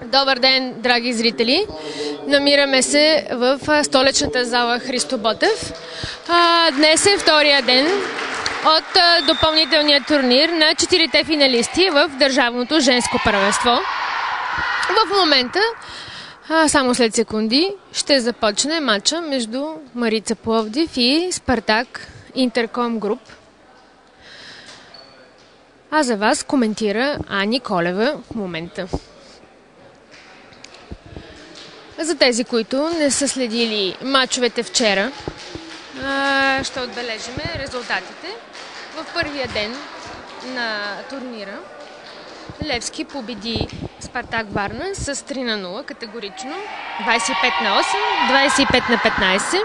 Добър ден, драги зрители! Намираме се в столичната зала Христо Ботев. Днес е втория ден от допълнителния турнир на 4-те финалисти в Държавното женско първенство. В момента, само след секунди, ще започне матча между Марица Пловдив и Спартак Интерком Груп. А за вас коментира Ани Колева в момента. За тези, които не са следили матчовете вчера, ще отбележим резултатите. В първия ден на турнира Левски победи Спартак Варна с 3-0 категорично, 25-8, 25-15,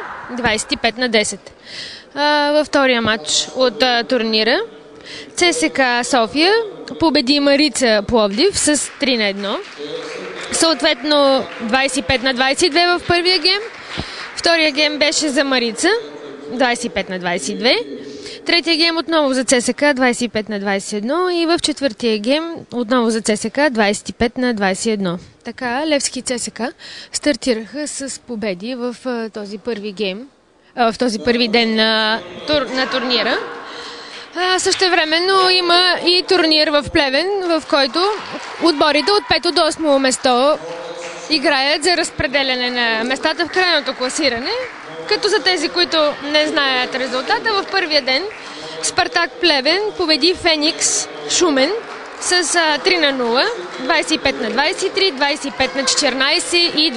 25-10. Във втория матч от турнира ЦСКА София победи Марица Пловдив с 3-1. Съответно 25-22 в първия гейм. Втория гейм беше за Марица 25-22. Третия гейм отново за ЦСКА 25-21 и в четвъртия гейм отново за ЦСКА 25-21. Така Левски и ЦСКА стартираха с победи в този първи гейм, в този първи ден на турнира. Същевременно има и турнир в Плевен, в който отборите от 5 до 8 место играят за разпределяне на местата в крайното класиране. Като за тези, които не знаят резултата, в първия ден Спартак Плевен победи Феникс Шумен с 3-0, 25-23, 25-14 и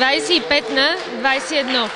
25-21.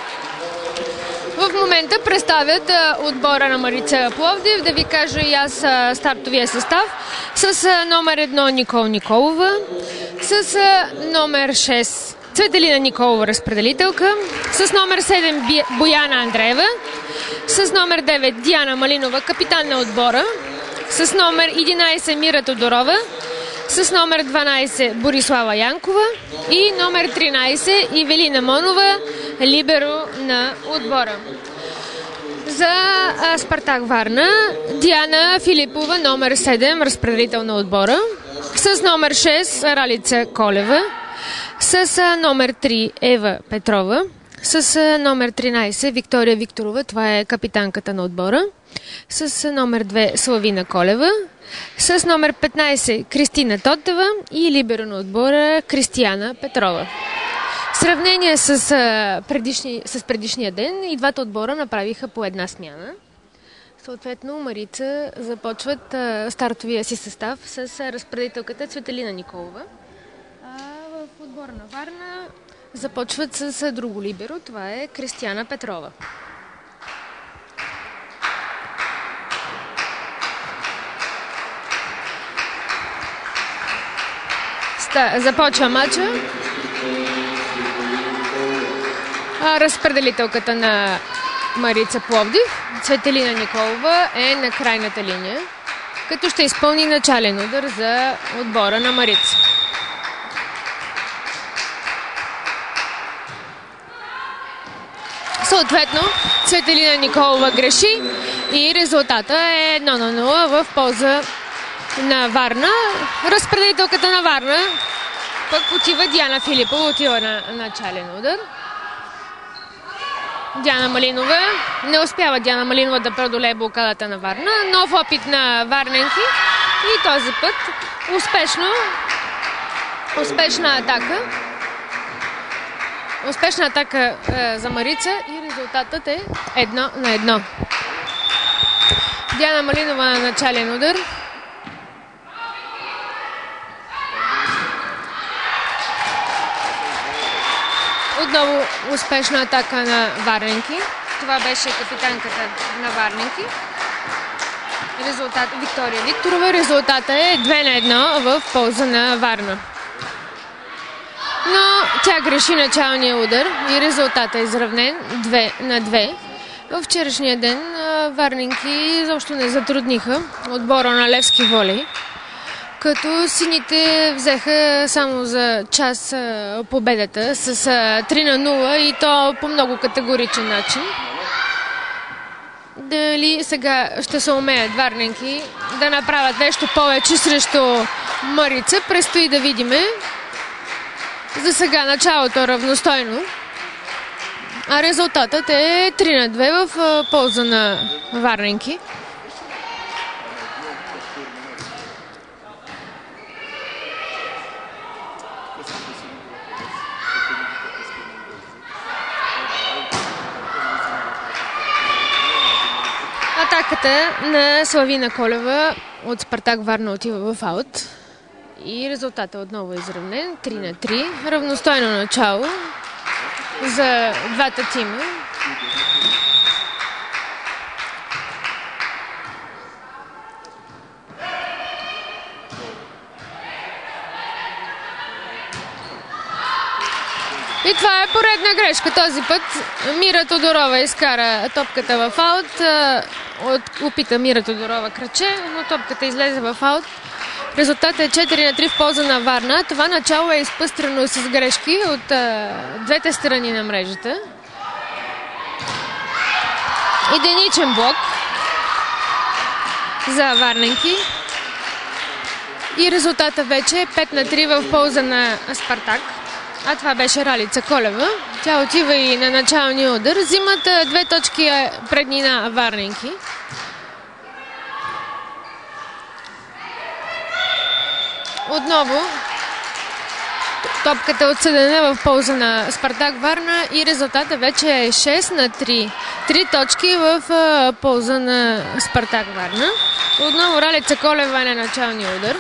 В момента представят отбора на Марица Пловдив. Да ви кажа и аз стартовия състав. С номер 1 Никол Николова, с номер 6 Цветелина Николова, разпределителка, с номер 7 Бояна Андреева, с номер 9 Диана Малинова, капитан на отбора, с номер 11 Мира Тодорова, с номер 12 Борислава Янкова и номер 13 Ивелина Монова, либеро на отбора. За Спартак Варна Диана Филипова, номер 7, разпределител на отбора, с номер 6 Ралица Колева, с номер 3 Ева Петрова, с номер 13 Виктория Викторова, това е капитанката на отбора, с номер 2 Славина Колева, с номер 15 Кристина Тотева и либеро на отбора Кристияна Петрова. В сравнение с предишния ден и двата отбора направиха по една смяна. Съответно Марица започват стартовия си състав с разпределителката Цветелина Николова. В отбора на Варна започват с друго либеро, това е Кристияна Петрова. Започва матча. Разпределителката на Марица Пловдив, Цветелина Николова, е на крайната линия, като ще изпълни начален удар за отбора на Марица. Съответно, Цветелина Николова греши и резултата е 1-0 в полза на Варна. Разпределителката на Варна пък отива Диана Филипова, отива на начален удар. Диана Малинова, не успява Диана Малинова да преодолее блокадата на Варна. Нов опит на варненки и този път успешна атака. Успешна атака за Марица и резултатът е 1-1. Диана Малинова на начален удар. Отново успешна атака на варненки. Това беше капитанката на варненки. Резултат Виктория Викторова. Резултата е 2-1 в полза на Варна. Но тя греши началния удар и резултатът е изравнен 2-2. В вчерашния ден варненки изобщо не затрудниха отбора на Левски волей, като сините взеха само за час победата с 3-0 и то по много категоричен начин. Дали сега ще се умеят варненки да направят нещо повече срещу Марица, предстои да видиме. За сега началото равностойно. А резултатът е 3-2 в полза на варненки. Атаката на Славина Колева от Спартак Варна отива в аут. И резултатът отново е изравнен. 3-3. Равностойно начало за двата тима. И това е поредна грешка. Този път Мира Тодорова изкара топката в аут. Опита Мира Тодорова кръче, но топката излезе в аут. Резултатът е 4-3 в полза на Варна. Това начало е изпъстрено с грешки от двете страни на мрежата. Единичен блок за варненки. И резултатът вече е 5-3 в полза на Спартак. А това беше Ралица Колева. Тя отива и на началния удар. Взимат 2 точки преднина варненки. Отново топката е отсъдена в полза на Спартак Варна и резултата вече е 6-3. 3 точки в полза на Спартак Варна. Отново Ралица Колева е на началния удар.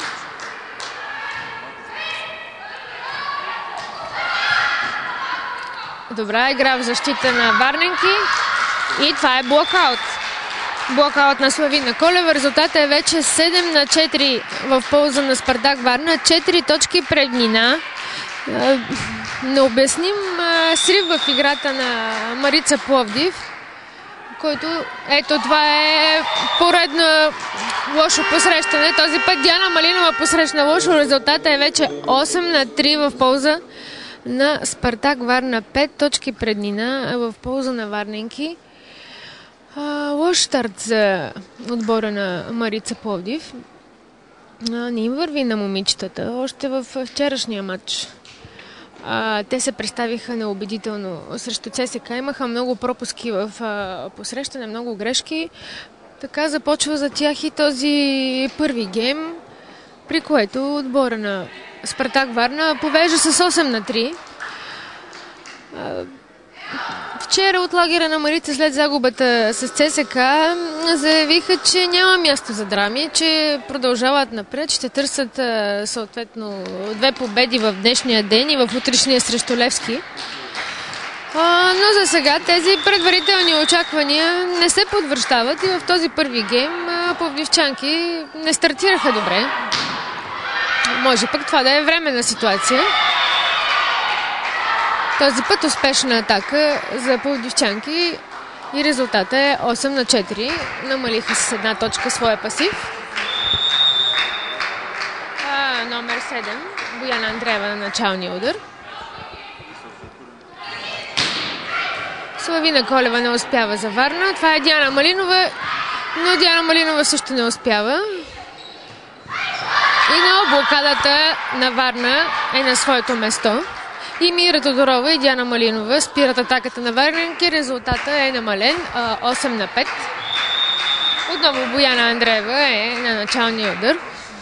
Добра игра в защита на варненки и това е блокаут. Блокаут на Славина Колева. Резултатът е вече 7-4 в полза на Спартак Варна. 4 точки преднина. Необясним срив в играта на Марица Пловдив, който, ето, това е поредно лошо посрещане. Този път Диана Малинова посрещна лошо. Резултатът е вече 8-3 в полза на Спартак Варна. 5 точки преднина в полза на варненки. Лош старт за отбора на Марица Пловдив. Не им върви на момичетата. Още в вчерашния матч те се представиха неубедително срещу ЦСКА. Имаха много пропуски в посрещане, много грешки. Така започва за тях и този първи гейм, при което отбора на Спартак Варна повежда с 8-3. Вчера от лагера на Марица след загубата с ЦСКА заявиха, че няма място за драми, че продължават напред, ще търсят съответно 2 победи в днешния ден и в утрешния срещу Левски. Но за сега тези предварителни очаквания не се подвръщават и в този първи гейм пловдивчанки не стартираха добре. Може пък това да е временна ситуация. Този път успешна атака за пловдивчанки и резултата е 8-4. Намалиха с 1 точка своя пасив. Номер 7. Бояна Андреева на началния удар. Славина Колева не успява за Варна. Това е Диана Малинова, но Диана Малинова също не успява. И на блокадата на Варна е на своето место. И Мира Тодорова и Диана Малинова спират атаката на варненки. Резултатът е намален 8-5. Отново Бояна Андреева е на началния удар.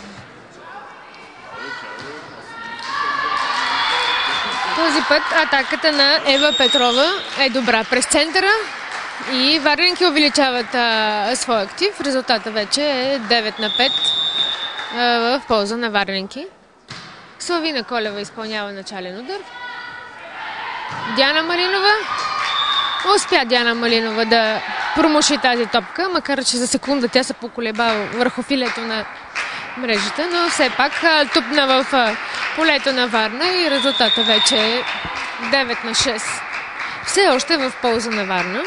Този път атаката на Ева Петрова е добра през центъра и варненки увеличават своя актив. Резултатът вече е 9-5 в полза на варненки. Славина Колева изпълнява начален удар. Диана Малинова. Успя Диана Малинова да промуши тази топка, макар че за секунда тя се поколебава върху филето на мрежата, но все пак тупна в полето на Варна и резултата вече е 9-6. Все още в полза на Варна.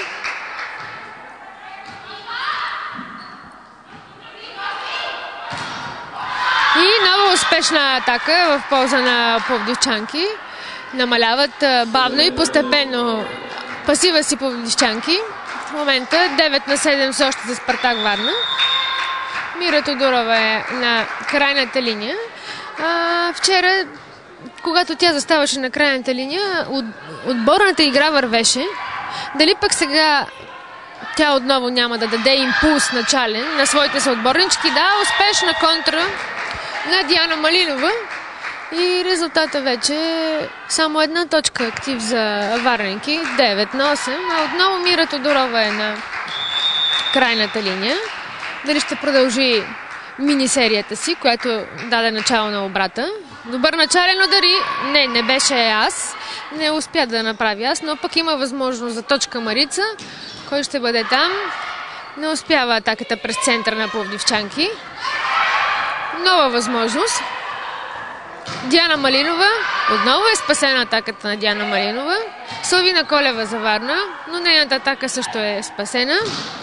И нова успешна атака в полза на пловдивчанки. Намаляват бавно и постепенно пасива си пловдивчанки. В момента 9-7 все още за Спартак Варна. Мира Тодорова е на крайната линия. Вчера когато тя заставаше на крайната линия, отборната игра вървеше. Дали пък сега тя отново няма да даде импулс начален на своите съотборнички? Да, успешна контра на Диана Малинова. И резултата вече е само една точка актив за варненки. 9-8. А отново Мира Тодорова е на крайната линия. Дали ще продължи мини-серията си, която даде начало на обрата. Добър начален удар и не беше аз. Не успя да направи аз, но пък има възможност за точка Марица. Кой ще бъде там? Не успява атаката през центъра на пловдивчанки. Нова възможност. Диана Малинова. Отново е спасена атаката на Диана Малинова. Славина Колева за Варна, но нейната атака също е спасена.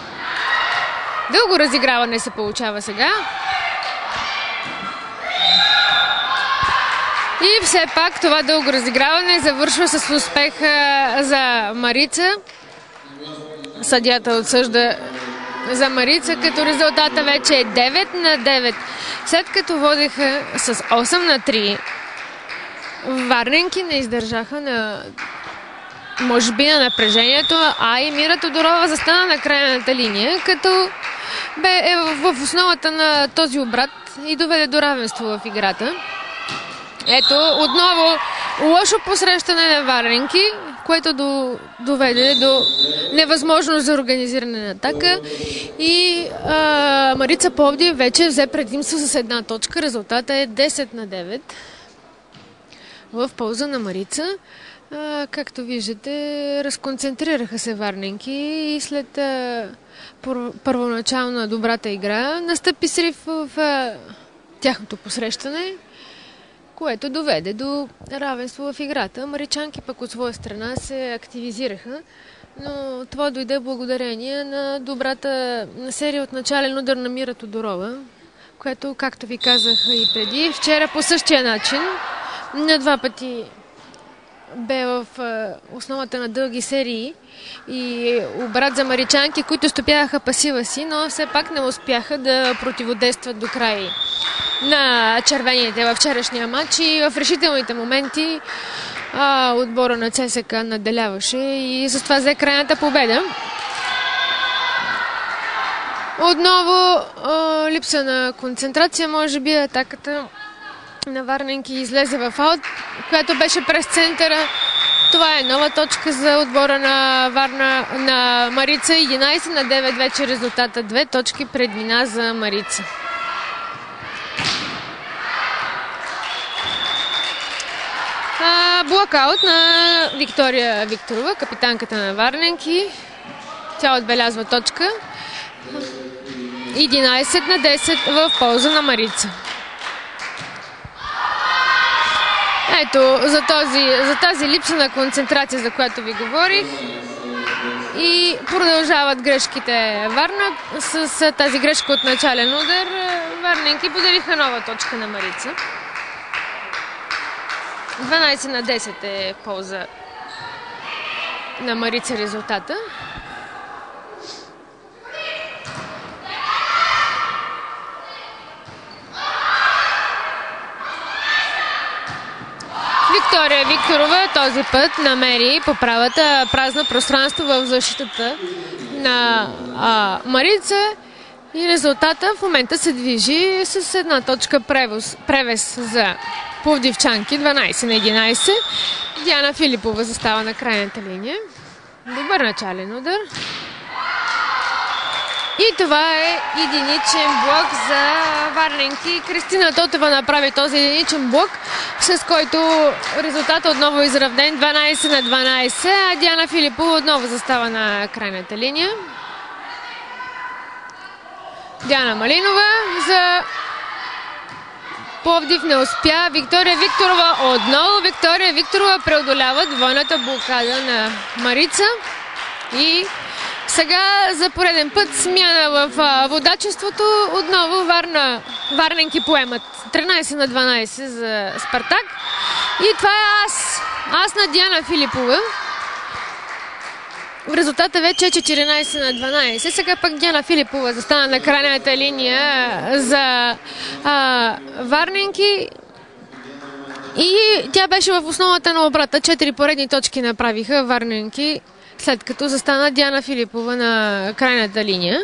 Дълго разиграване се получава сега. И все пак това дълго разиграване завършва с успех за Марица. Съдията отсъжда за Марица, като резултата вече е 9-9. След като водеха с 8-3, варненки не издържаха на, може би, на напрежението, а и Мира Тодорова застана на крайната линия, като бе в основата на този обрат и доведе до равенство в играта. Ето, отново лошо посрещане на варненки, което доведе до невъзможност за организиране на атака. И Марица Пловдив вече взе предимство с една точка. Резултата е 10-9 в полза на Марица. Както виждате, разконцентрираха се варненки и след първоначално добрата игра настъпи срив в тяхното посрещане, което доведе до равенство в играта. Маричанки пък от своя страна се активизираха, но това дойде благодарение на добрата серия от начален удар на Мира Тодорова, което, както ви казах и преди, вчера по същия начин на два пъти бе в основата на дълги серии и обрат за маричанки, които стопяваха пасива си, но все пак не успяха да противодействат до край на червените във вчерашния матч и в решителните моменти отбора на ЦСК наделяваше и с това взе крайната победа. Отново липса на концентрация, може би атаката на варненки излезе в аут, която беше през центъра. Това е нова точка за отбора на Варна, на Марица. 11-9 вече резултата. 2 точки предмина за Марица. Блокаут на Виктория Викторова, капитанката на варненки. Тя отбелязва точка. 11-10 в полза на Марица. Ето, за тази липса на концентрация, за която ви говорих. И продължават грешките Варна. С тази грешка от начален удар варненки подариха нова точка на Марица. 12-10 е в полза на Марица резултата. Виктория Викторова този път намери по правата празно пространство в защитата на Марица и резултата в момента се движи с една точка превес за пловдивчанки. 12-11. Диана Филипова застава на крайната линия. Добър начален удар. И това е единичен блок за варненки. Кристина Тотева направи този единичен блок, с който резултатът отново е изравнен 12-12, а Диана Филипова отново застава на крайната линия. Диана Малинова за Пловдив не успя. Виктория Викторова отново. Виктория Викторова преодолява двойната блокада на Марица и сега за пореден път смяна в водачеството. Отново варненки поемат 13-12 за Спартак. И това е ас на Диана Филипова. В резултата вече е 14-12. Сега пък Диана Филипова застана на крайната линия за варненки. И тя беше в основата на обрата. 4 поредни точки направиха варненки, след като застана Диана Филипова на крайната линия.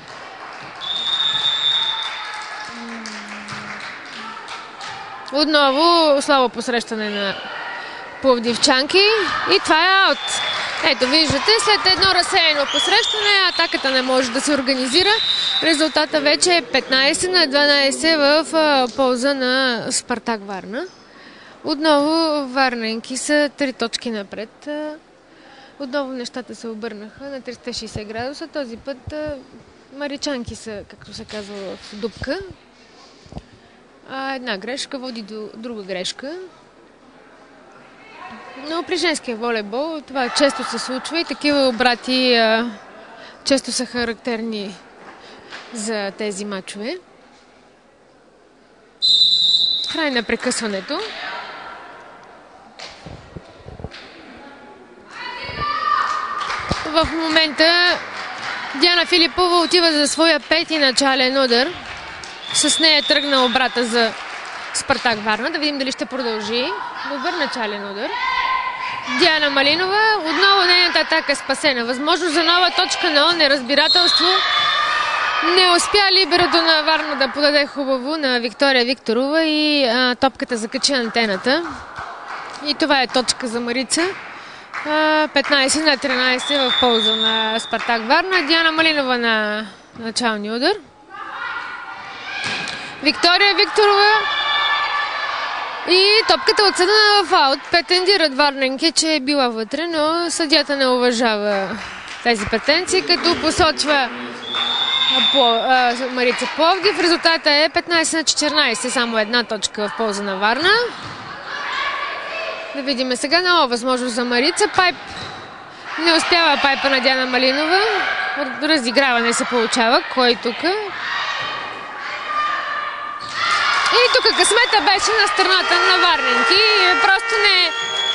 Отново слабо посрещане на пловдивчанки и това е аут. Ето виждате, след едно разсеяно посрещане атаката не може да се организира. Резултата вече е 15-12 в полза на Спартак Варна. Отново варненки са 3 точки напред. Отново нещата се обърнаха на 360 градуса. Този път маричанки са, както се казва, в дупка. Една грешка води до друга грешка. Но при женския волейбол това често се случва и такива обрати често са характерни за тези мачове. Край на прекъсването. В момента Диана Филипова отива за своя 5-ти начален удар. С нея е тръгна обрата за Спартак Варна. Да видим дали ще продължи. Добър начален удар. Диана Малинова. Отново нейната атака е спасена. Възможност за нова точка на неразбирателство. Не успя либерото на Варна да подаде хубаво на Виктория Викторова и топката закачи антената. И това е точка за Марица. 15-13 в полза на Спартак Варна. Диана Малинова на началния удар. Виктория Викторова и топката отсъдена в аут. Претендират варненки, че е била вътре, но съдията не уважава тези претенции, като посочва Марица Пловдив. Резултата е 15-14, само една точка в полза на Варна. Да видим сега нова възможност за Марица. Пайп не успява пайпа на Диана Малинова. Разиграване се получава. Кой тук? И тук късмета беше на страната на варненки. Просто не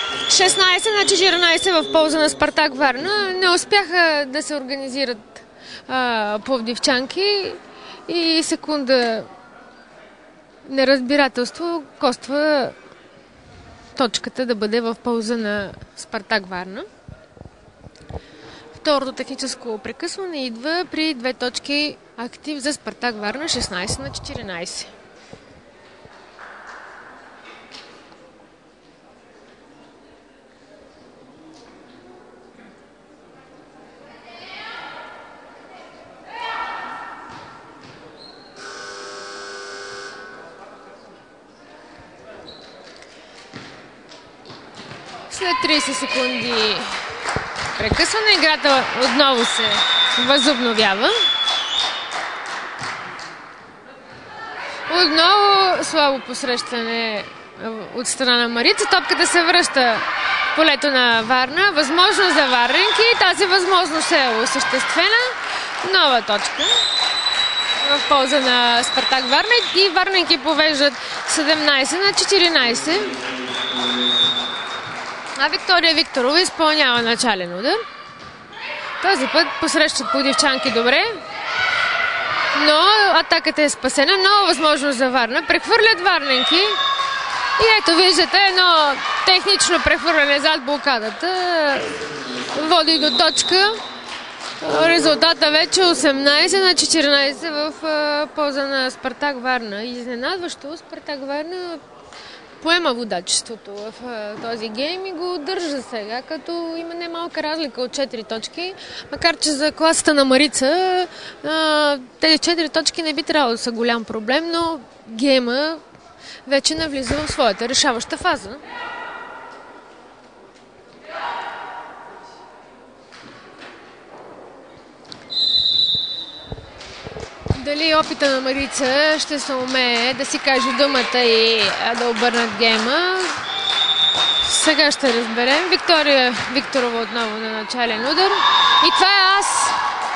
16-14 в полза на Спартак Варна. Не успяха да се организират пловдивчанки и секунда неразбирателство коства точката да бъде в полза на Спартак Варна. Второто техническо прекъсване идва при 2 точки актив за Спартак Варна, 16-14. След 30 секунди прекъсване, играта отново се възобновява. Отново слабо посрещане от страна на Марица. Топката се връща в полето на Варна. Възможност за варненки. Тази възможност е осъществена. Нова точка в полза на Спартак Варна и варненки повеждат 17-14. А Виктория Викторова изпълнява начален удар. Този път посрещат пловдивчанки добре, но атаката е спасена. Нова възможност за Варна. Прехвърлят варненки и ето виждате едно технично прехвърляне зад блокадата. Води до точка. Резултата вече 18-14 в полза на Спартак Варна. Изненадващо Спартак Варна поема водачеството в този гейм и го държа сега, като има немалка разлика от 4 точки. Макар че за класата на Марица тези 4 точки не би трябвало да са голям проблем, но гейма вече навлиза в своята решаваща фаза. Дали опита на Марица ще се умее да си каже думата и да обърнат гейма, сега ще разберем. Виктория Викторова отново на начален удар. И това е ас.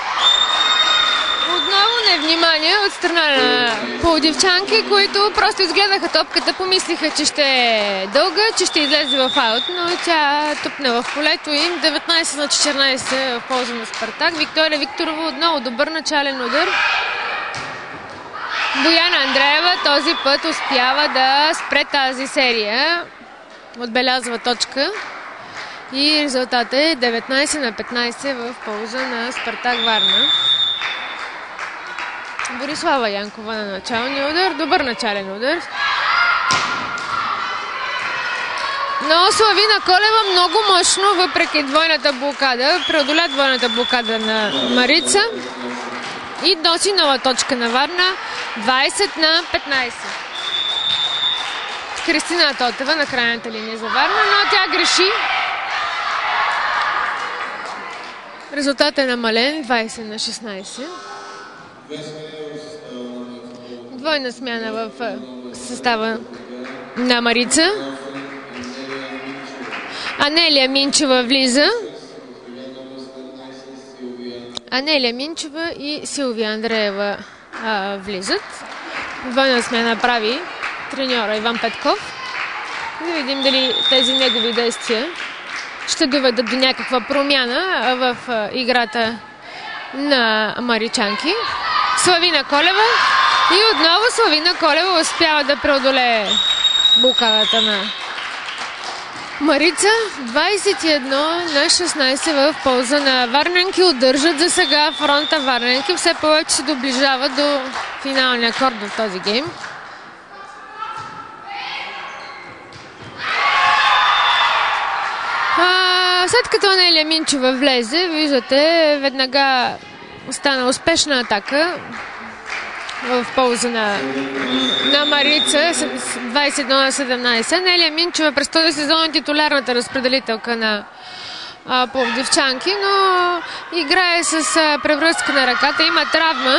Отново невнимание от страна на пловдивчанки, които просто изгледаха топката, помислиха, че ще е дълга, че ще излезе в аут, но тя тупна в полето им. 19-14 в полза на Спартак. Виктория Викторова отново добър начален удар. Бояна Андреева този път успява да спре тази серия. Отбелязва точка. И резултатът е 19-15 в полза на Спартак Варна. Борислава Янкова на началния удар. Добър начален удар. Но Славина Колева много мощно, въпреки двойната блокада, преодоля двойната блокада на Марица и носи нова точка на Варна. 20-15. Кристина Тотева на крайната линия за Варна, но тя греши. Резултатът е намален. 20-16. Двойна смяна в състава на Марица. Анелия Минчева влиза. Анелия Минчева и Силвия Андреева влизат. Двойна смяна прави треньора Иван Петков. Да видим дали тези негови действия ще доведат до някаква промяна в играта на маричанки. Славина Колева. И отново Славина Колева успява да преодолее блокадата на Марица. 21-16 в полза на варненки. Удържат за сега фронта варненки. Все повече се доближават до финалния акорд в този гейм. След като Анелия Минчева влезе, виждате, веднага стана успешна атака в полза на Марица. 21-17. Анелия Минчева през този сезон е титулярната разпределителка на пловдивчанки, но играе с превръзка на ръката. Има травма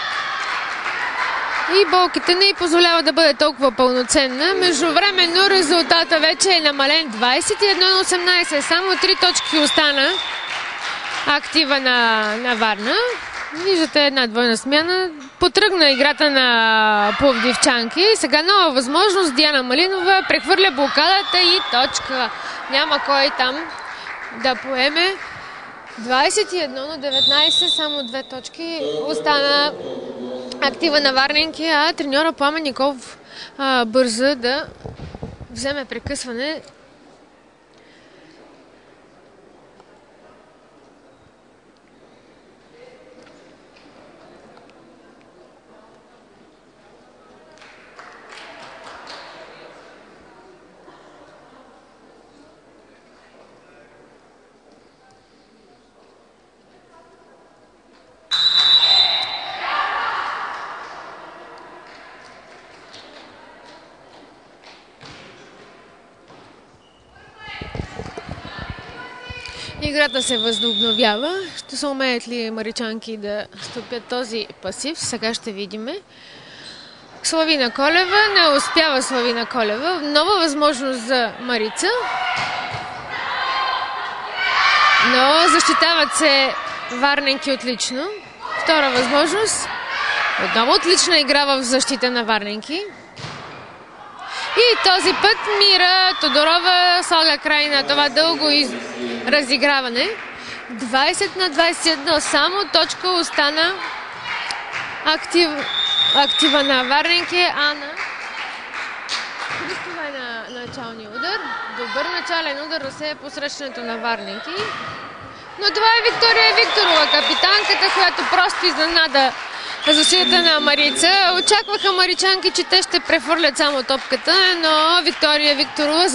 и болките не й позволява да бъде толкова пълноценна. Междувременно резултата вече е намален. 21-18. Само 3 точки остана актива на Варна. Виждате една двойна смяна. Потръгна играта на пловдивчанки. Сега нова възможност. Диана Малинова прехвърля блокадата и точка. Няма кой там да поеме. 21-19. Само 2 точки остана актива на варненки, а треньора Пламен Николов бърза да вземе прекъсване. Играта се възобновява. Ще се умеят ли маричанки да стопят този пасив? Сега ще видим. Славина Колева. Не успява Славина Колева. Нова възможност за Марица. Но защитават се варненки отлично. Втора възможност. Отново отлична игра в защита на варненки. И този път Мира Тодорова слага край на това дълго разиграване. 20-21. Само точка остана актива на варненки. Ана Христова е на началния удар. Добър начален удар разсея посрещането на варненки. Но това е Виктория Викторова, капитанката, която просто изненада защитата на Марица. Очакваха маричанки, че те ще прехвърлят само топката, но Виктория Викторова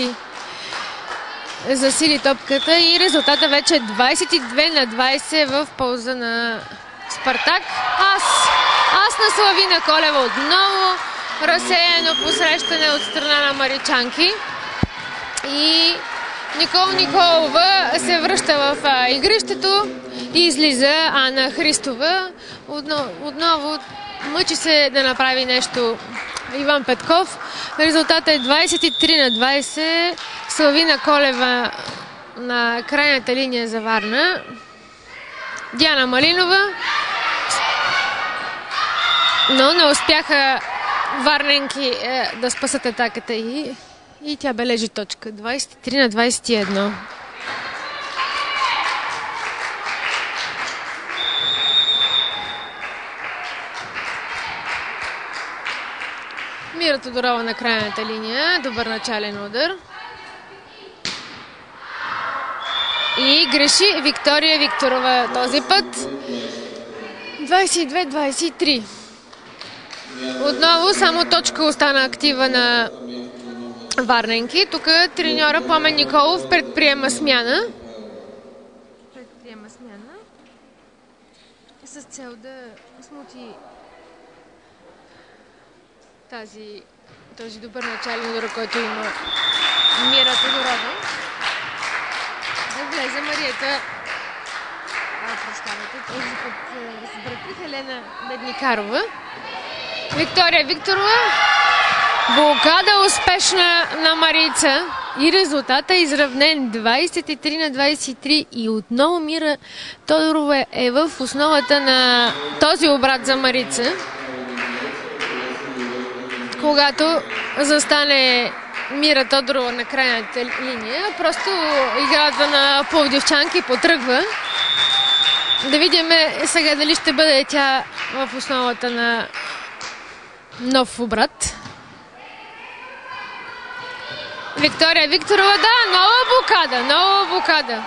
засили топката и резултата вече е 22-20 в полза на Спартак. Аз на Славина Колева отново разсеяно посрещане от страна на маричанки. И Никола Николова се връща в игрището и излиза Ана Христова. Отново мъчи се да направи нещо Иван Петков. Резултатът е 23-20. Славина Колева на крайната линия за Варна. Диана Малинова. Но не успяха варненки да спасат атаката и тя бележи точка. 23-21. Мира Тодорова на крайната линия. Добър начален удар. И греши Виктория Викторова този път. 22-23. Отново само точка остана актива на Варненки. Тук треньора Пламен Николов предприема смяна. С цел да смути този добър начален удар, който има Мира Тодорова. Да влезе Марията. Прощавайте, този път сбърках. Елена Бедникарова. Виктория Викторова. Блокада успешна на Марица. И резултатът е изравнен 23-23. И отново Мира Тодорова е в основата на този обрат за Марица. Когато застане Мира Тодорова на крайната линия, просто играта на пловдивчанки потръгва. Да видим сега дали ще бъде тя в основата на нов обрат. Виктория Викторова, да, нова блокада.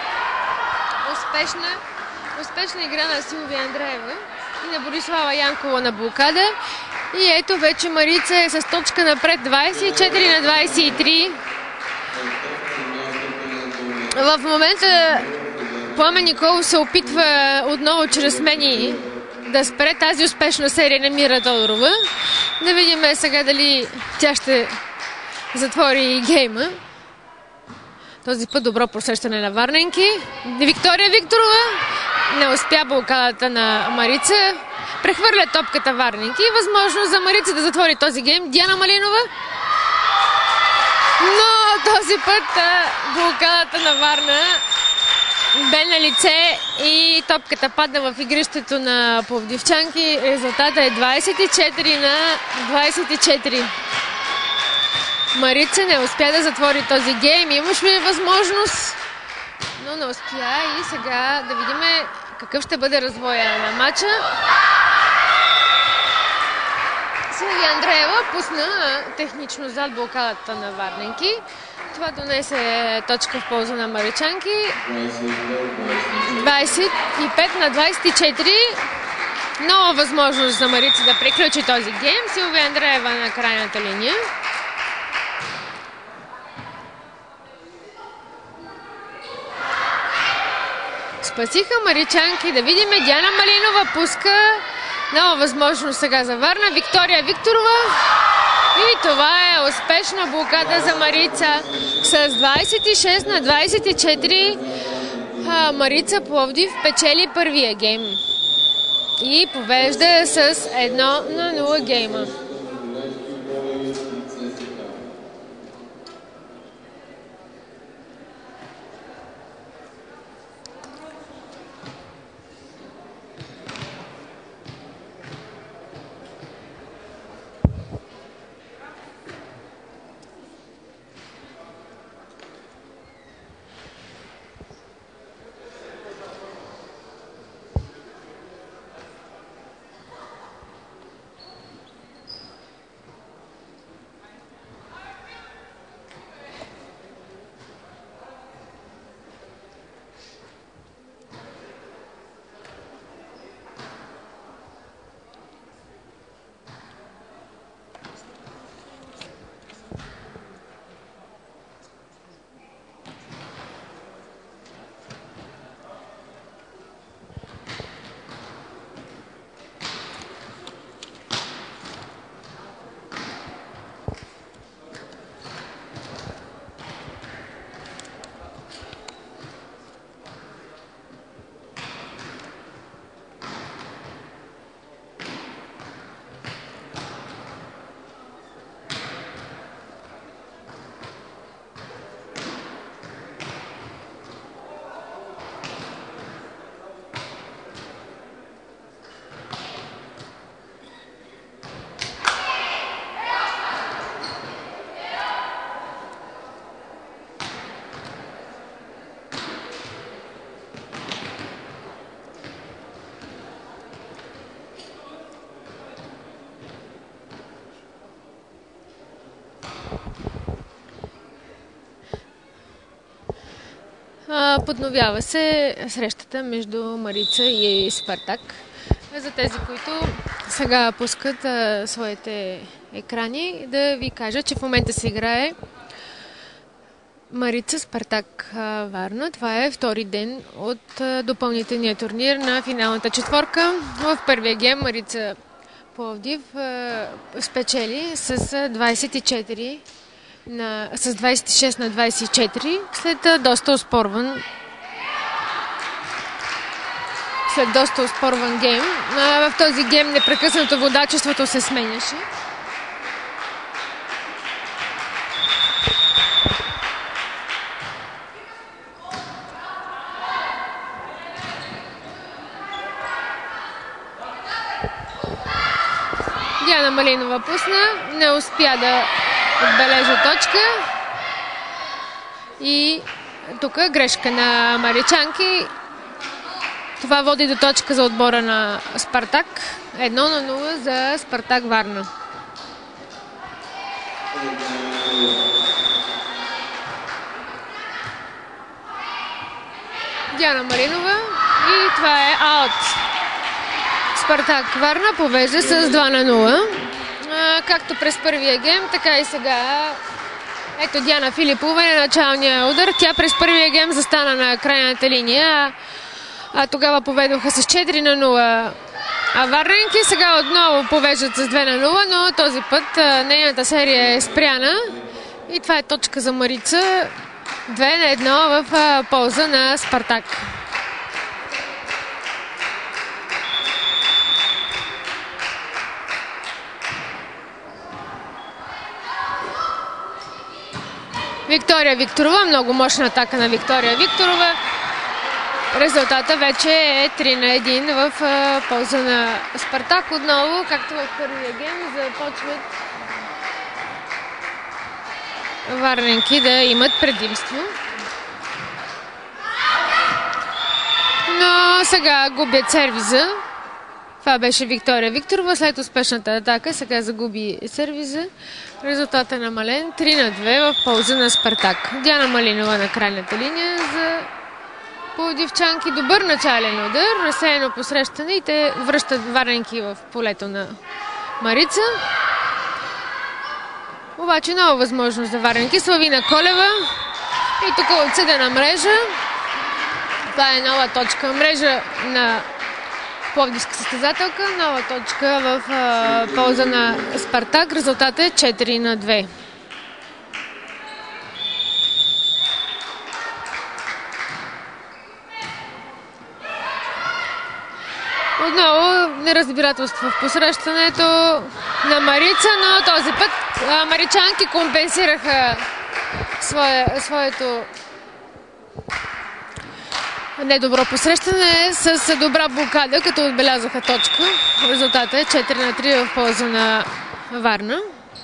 Успешна игра на Силвия Андреева и на Борислава Янкова на блокада. И ето вече Марица е с точка напред 24-23. В момента Пламен Николов се опитва отново чрез смени да спре тази успешна серия на Мира Тодорова. Да видим сега дали тя ще затвори гейма. Този път добро просещане на Варненки. Виктория Викторова не успя блокадата на Марица. Прехвърля топката Варненки. Възможност за Марица да затвори този гейм. Диана Малинова. Но този път блокадата на Варна бе на лице и топката падна в игрището на пловдивчанки. Резултатът е 24-24. Марица не успя да затвори този гейм. Имаше възможност, но не успя. И сега да видим какъв ще бъде развоя на матча. Силвия Андреева пусна технично зад блокадата на Варненки. Това донесе точка в полза на маричанки. 25-24. Нова възможност за Марица да приключи този гейм. Силвия Андреева на крайната линия. Спасиха маричанки. Да видим, Диана Малинова пуска. Нова възможност сега за Варна. Виктория Викторова. И това е успешна блокада за Марица. С 26-24 Марица Пловдив печели първия гейм. И повежда с 1-0 гейма. Подновява се срещата между Марица и Спартак. За тези, които сега пускат своите екрани, да ви кажа, че в момента се играе Марица Спартак Варна. Това е втори ден от допълнителния турнир на финалната четворка. В първия гейм Марица Пловдив спечели с 26 на 24 след доста оспорван гейм. В този гейм непрекъснато водачеството се сменяше. Диана Малинова пусна, не успя да отбележа точка и тук грешка на маричанки. Това води до точка за отбора на Спартак. 1-0 за Спартак Варна. Диана Малинова и това е аут. Спартак Варна повежда с 2-0. Както през първия гейм, така и сега. Ето Диана Филипова е началния удар. Тя през първия гейм застана на крайната линия. Тогава поведоха с 4-0 варненки. Сега отново повеждат с 2-0, но този път нейната серия е спряна. И това е точка за Марица. 2-1 в полза на Спартак. Виктория Викторова, много мощна атака на Виктория Викторова. Резултата вече е 3-1 в полза на Спартак. Отново, както в първия гейм, започват варненки да имат предимство. Но сега губят сервиза. Това беше Виктория Викторова. След успешната атака сега загуби сервиза. Резултатът е намален 3-2 в полза на Спартак. Диана Малинова на крайната линия за пловдивчанки. Добър начален удар, разсеяно посрещане и те връщат варненки в полето на Марица. Обаче нова възможност за варненки. Славина Колева и тук отсъдена мрежа. Това е нова точка. Мрежа на пловдивска състезателка. Нова точка в полза на Спартак. Резултатът е 4-2. Отново неразбирателство в посрещането на Марица, но този път маричанки компенсираха своето недобро посрещане с добра блокада, като отбелязаха точка. Резултатът е 4-3 в полза на Варна.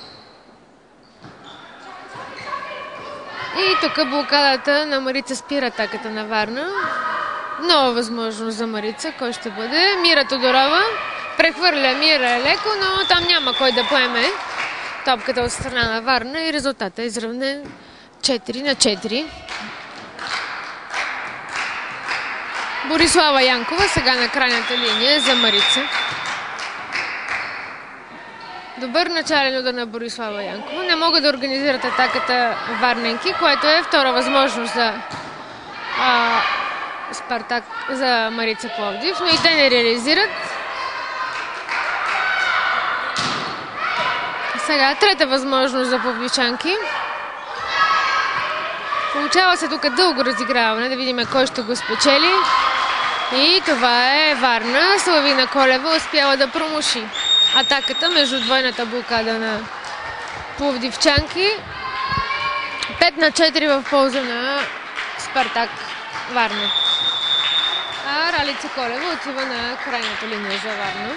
И тук блокадата на Марица спира атаката на Варна. Нова възможност за Марица. Кой ще бъде? Мира Тодорова. Прехвърля Мира леко, но там няма кой да поеме топката от страна на Варна и резултатът е изравнен 4-4. Борислава Янкова сега на крайната линия за Марица. Добър начален удар на Борислава Янкова. Не могат да организират атаката варненки, което е втора възможност за Спартак, за Марица Пловдив, но и те не реализират. Сега трета възможност за пловдивчанки. Получава се тук дълго разиграване, да видим кой ще го спечели. И това е Варна. Славина Колева успяла да промуши атаката между двойната блокада на пловдивчанки. 5-4 в полза на Спартак Варна. А Ралица Колева отива на крайната линия за Варна.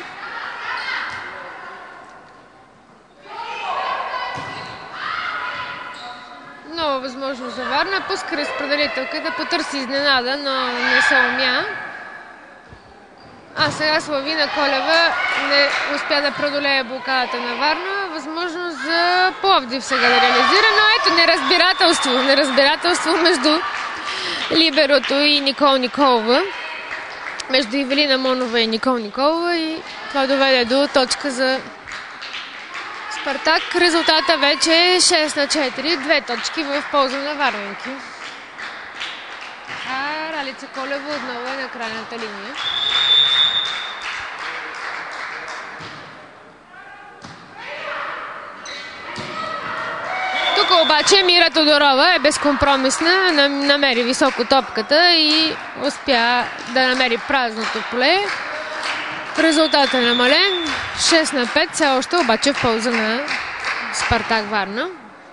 Нова възможност за Варна. Пуска разпределителка да потърси изненада, но не се умя. А сега Славина Колева не успя да преодолее блокадата на Варна. Възможност за Пловдив сега да реализира, но ето неразбирателство между либерото и Никол Николова. Между Ивелина Монова и Никол Николова, и това доведе до точка за Спартак. Резултата вече е 6-4, 2 точки в полза на варненки. А Ралица Колева отново е на крайната линия. Тук обаче Мира Тодорова е безкомпромисна, намери високо топката и успя да намери празното поле. Резултатът е намален 6-5, все още обаче в полза на Спартак Варна.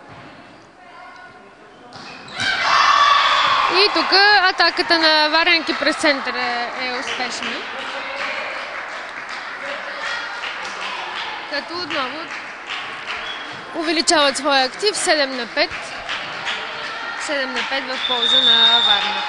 И тук атаката на варненки през центъра е успешна. Като отново увеличават своя актив 7-5. 7-5 в полза на Варна.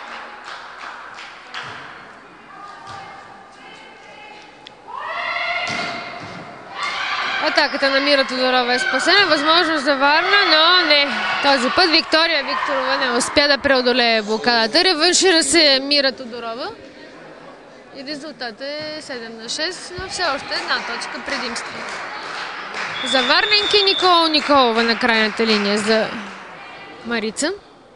Атаката на Мира Тодорова е спасена. Възможност за Варна, но не. Този път Виктория Викторова не успя да преодолее блокадата. Реваншира се Мира Тодорова. И резултатът е 7-6, но все още една точка предимство. За варненки Никол Николова на крайната линия за Марица.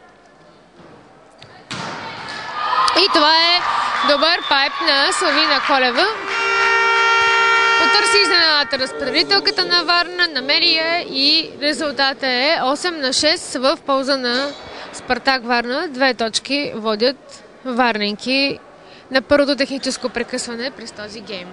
И това е добър пайп на Славина Колева. Потърси изненадата разпределителката на Варна, намери я и резултатът е 8-6 в полза на Спартак Варна. 2 точки водят варненки на първото техническо прекъсване през този гейм.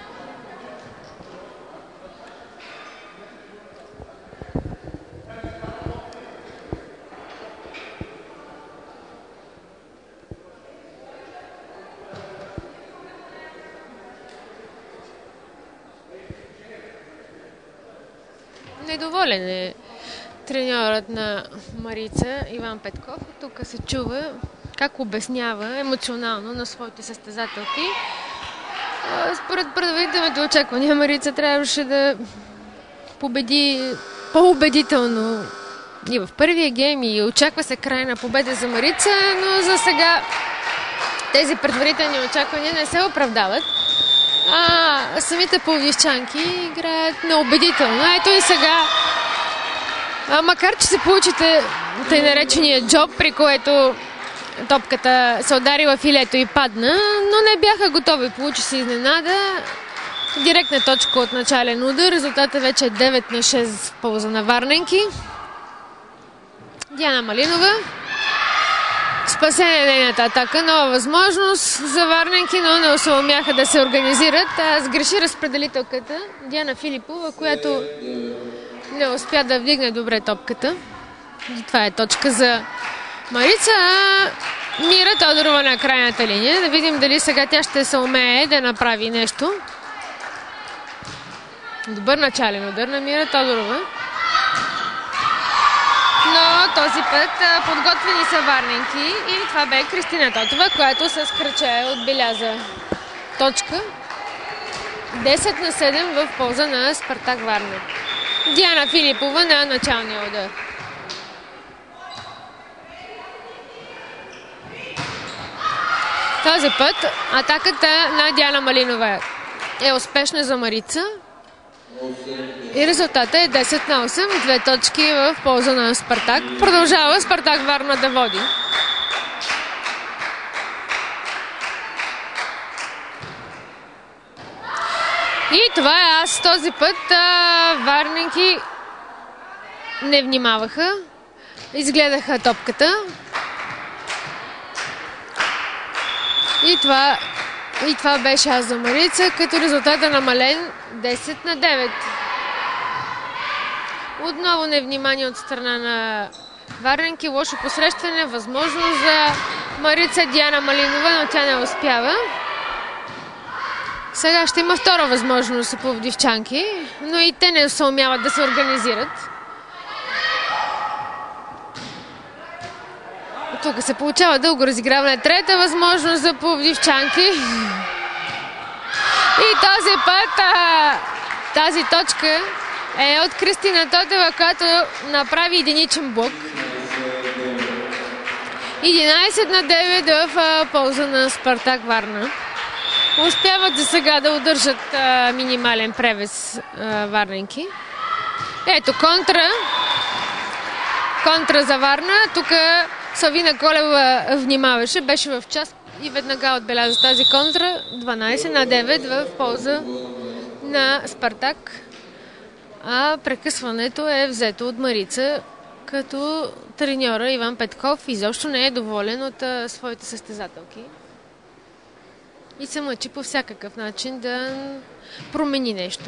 Недоволен е треньорът на Марица Иван Петков. Тук се чува как обяснява емоционално на своите състезателки. Според предварителните очаквания Марица трябваше да победи по-убедително и в първия гейм, и очаква се крайна победа за Марица, но за сега тези предварителни очаквания не се оправдават. Самите пловдивчанки играят неубедително. Ето и сега, макар че се получите тъй наречения джоб, при което топката се удари в филето и падна, но не бяха готови. Получи се изненада. Директна точка от начален удар. Резултатът вече е 9-6 в полза на варненки. Диана Малинова. Спасение нейната атака. Нова възможност за варненки, но не усъмяха да се организират. Сгреши разпределителката Диана Филипова, която не успя да вдигне добре топката. Това е точка за Марица. Мира Тодорова на крайната линия. Да видим дали сега тя ще се умее да направи нещо. Добър начален удар на Мира Тодорова. Но този път подготвени са варненки и това бе Кристина Тотова, която с кръче отбеляза точка. 10-7 в полза на Спартак Варна. Диана Филипова на началния удар. Този път атаката на Диана Малинова е успешна за Марица. И резултатът е 10-8, 2 точки в полза на Спартак. Продължава Спартак Варна да води. И това е аз. Този път варненки не внимаваха. Изгледаха топката. И това беше аз за Марица, като резултат е намален 10-9. Отново невнимание от страна на варненки, лошо посрещане, възможност за Марица Диана Малинова, но тя не успява. Сега ще има втора възможност за пловдивчанки, но и те не съумяват да се организират. Тук се получава дълго разиграване. Трета възможност за пловдивчанки. И този път тази точка е от Кристина Тотева, която направи единичен блок. 11-9 в полза на Спартак Варна. Успяват за сега да удържат минимален превес варненки. Ето контра. Контра за Варна. Тук Славина Колева внимаваше, беше в час и веднага отбеляза тази контра. 12-9 в полза на Спартак. А прекъсването е взето от Марица, като треньора Иван Петков изобщо не е доволен от своите състезателки и се мъчи по всякакъв начин да промени нещо.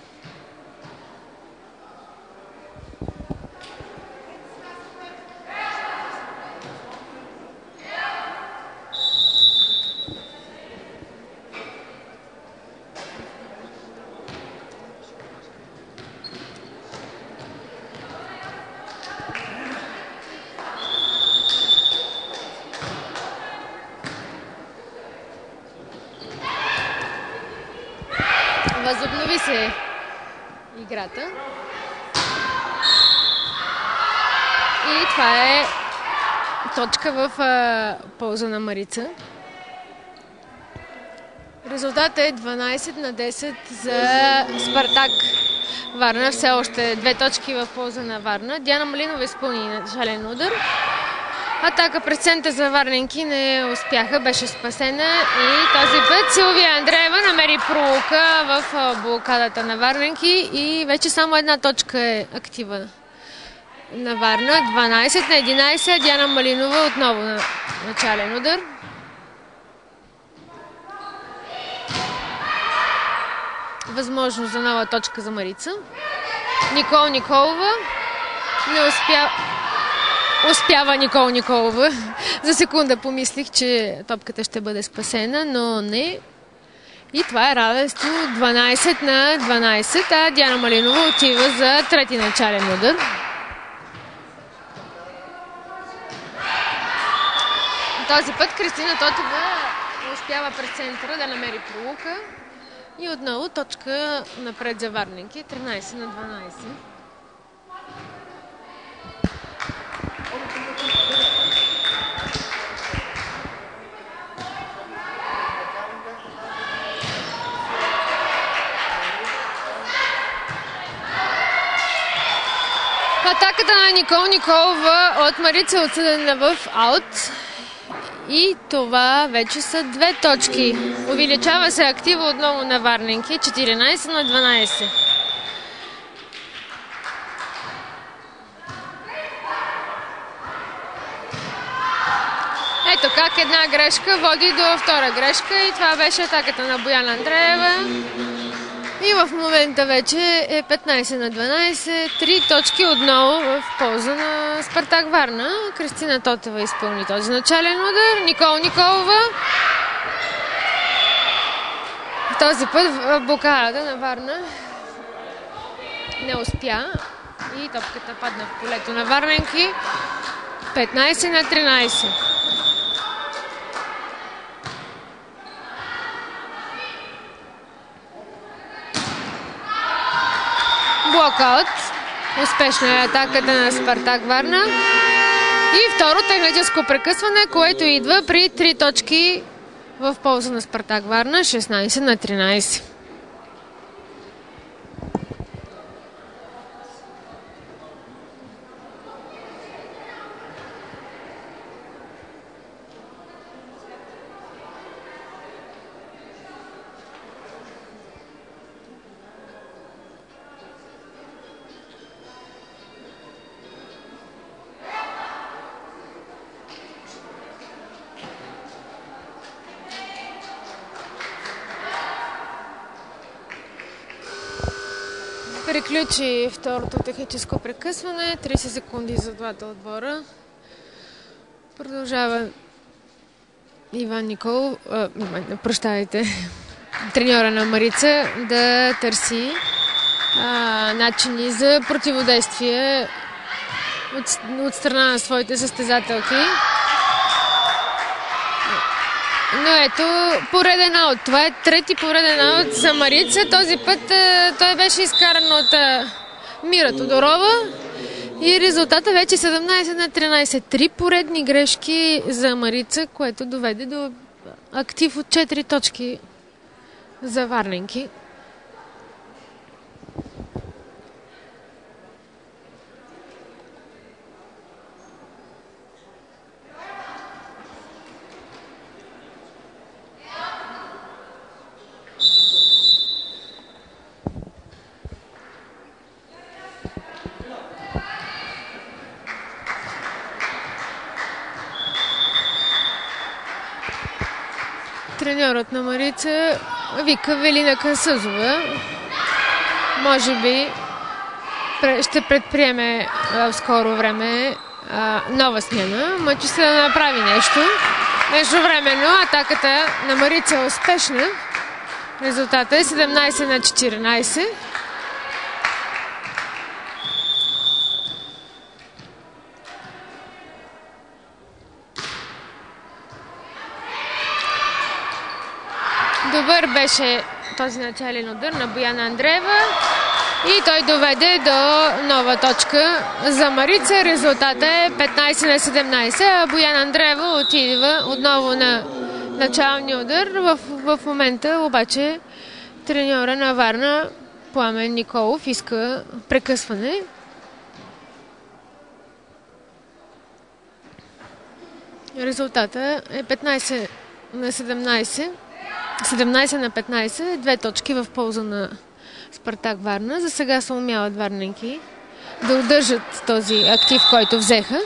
Възобнови се играта. И това е точка в полза на Марица. Резултатът е 12-10 за Спартак Варна. Все още 2 точки в полза на Варна. Диана Малинова изпълни начален удар. Атака през център за варненки не успяха, беше спасена и този път Силвия Андреева намери пролука в блокадата на варненки и вече само една точка е актива на Варна. 12-11, Диана Малинова отново на начален удар. Възможност за нова точка за Марица. Никол Николова не успява Никол Николова. За секунда помислих, че топката ще бъде спасена, но не. И това е равенство 12-12, а Диана Малинова отива за трети начален удар. Този път Кристина Тотева успява през центъра да намери пролука. И отново точка напред за варненки. 13-12. Атаката на Никол Николова от Марица е отсъдена в аут. И това вече са 2 точки. Увеличава се актива отново на варненки. 14-12. Ето как една грешка води до втора грешка. И това беше атаката на Бояна Андреева. И в момента вече е 15-12. 3 точки отново в полза на Спартак Варна. Кристина Тотева изпълни този начален удар. Никол Николова. Този път в блокадата на Варна не успя. И топката падна в полето на варненки. 15-13. Блокаут. Успешна е атаката на Спартак Варна. И второ техническо прекъсване, което идва при 3 точки в полза на Спартак Варна. 16-13. Приключи второто техническо прекъсване. 30 секунди за двата отбора. Продължава Иван Никол, треньора на Марица, да търси начини за противодействие от страна на своите състезателки. Но ето, пореден аут. Това е трети пореден аут за Марица. Този път той беше изкаран от Мира Тодорова. И резултата вече 17-13. 3 поредни грешки за Марица, което доведе до актив от 4 точки за варненки. Треньорът на Марица вика Велина Кансъзова. Може би ще предприеме в скоро време нова смяна. Мъчи се да направи нещо. Междувременно атаката на Марица е успешна. Резултатът е 17-14. Добър беше този начален удар на Бояна Андреева и той доведе до нова точка за Марица. Резултатът е 15-17, а Бояна Андреева отива отново на началния удар. В момента обаче треньора на Варна Пламен Николов иска прекъсване. Резултатът е 15-17. 17-15, 2 точки в полза на Спартак Варна. За сега се умяват варненки да удържат този актив, който взеха.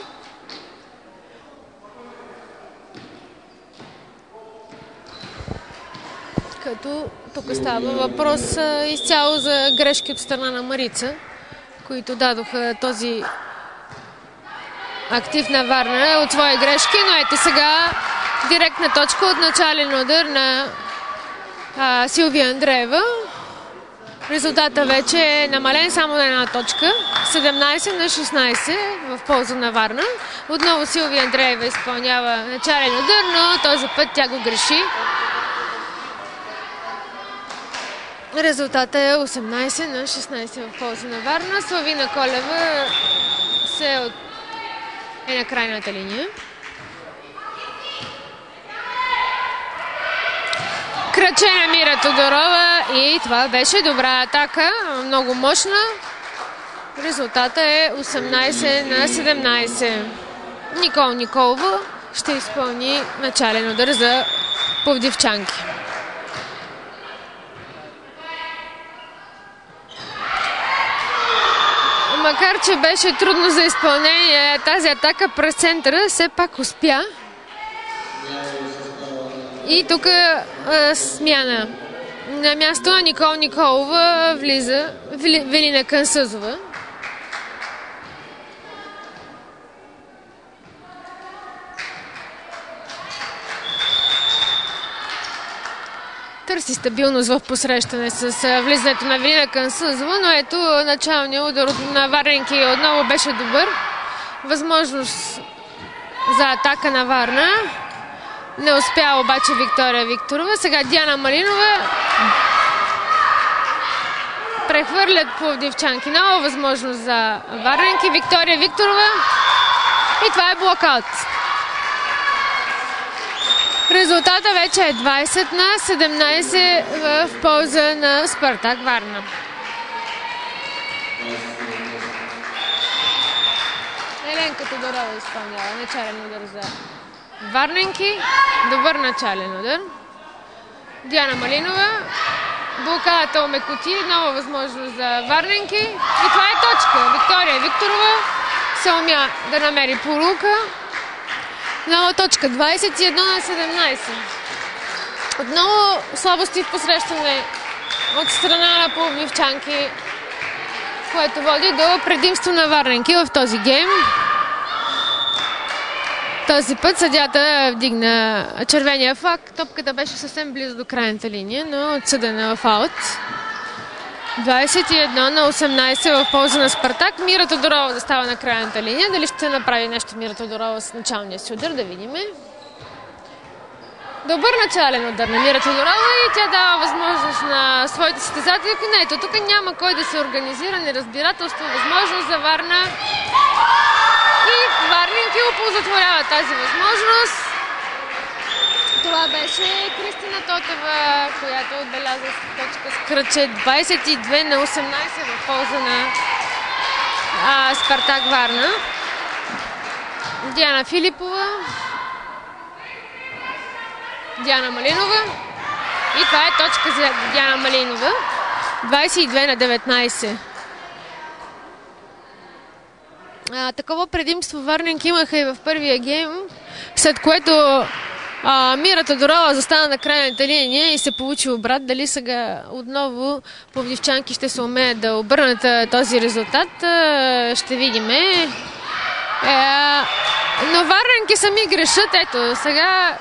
Като тук става въпрос изцяло за грешки от страна на Марица, които дадоха този актив на Варна от свои грешки, но ето сега директна точка от начален удар на Силвия Андреева. Резултата вече е намален само на една точка. 17-16 в полза на Варна. Отново Силвия Андреева изпълнява начален удар, но този път тя го греши. Резултата е 18-16 в полза на Варна. Славина Колева е на крайната линия. Кръче на Мира Тодорова и това беше добра атака, много мощна. Резултата е 18-17. Никол Николова ще изпълни начален удар за пловдивчанки. Макар че беше трудно за изпълнение тази атака през центъра, все пак успя. И тук смяна. На място на Никол Николова влиза Велина Кансъзова. Търси стабилност в посрещане с влизането на Велина Кансъзова, но ето началният удар на Варненки отново беше добър. Възможност за атака на Варна. Не успя обаче Виктория Викторова. Сега Диана Малинова прехвърлят пловдивчанки. Нова възможност за Варненки. Виктория Викторова. И това е блокаут. Резултата вече е 20-17 в полза на Спартак Варна. Еленка Тодорова изпълнява начален удар за Варненки. Добър начален удар. Диана Малинова. Блокадата омекоти. Нова възможност за Варненки. И това е точка. Виктория Викторова се умя да намери порука. Нова точка. 21-17. Отново слабости в посрещане от страна на пловдивчанки, което води до предимство на Варненки в този гейм. Този път съдията вдигна червения флаг. Топката беше съвсем близо до крайната линия, но отсъдена в аут. 21-18 в полза на Спартак. Мира Тодорова да става на крайната линия. Дали ще направи нещо Мира Тодорова с началния си удар, да видим. Добър начален удар на Мира Тодорова и тя дава възможност на своите състезателки. Не, ето тук няма кой да се организира, неразбирателство, възможност за Варна. И Варненки оползотворява тази възможност. Това беше Кристина Тотева, която отбеляза точка с кръче 22-18 в полза на Спартак Варна. Диана Филипова, Диана Малинова и това е точка за Диана Малинова. 22-19. Такова предимство Варненки имаха и в първия гейм, след което Мира Тодорова застана на крайната линия и се получи обрат. Дали сега отново пловдивчанки ще се умеят да обърнат този резултат, ще видим. Но Варненки сами грешат. Ето, сега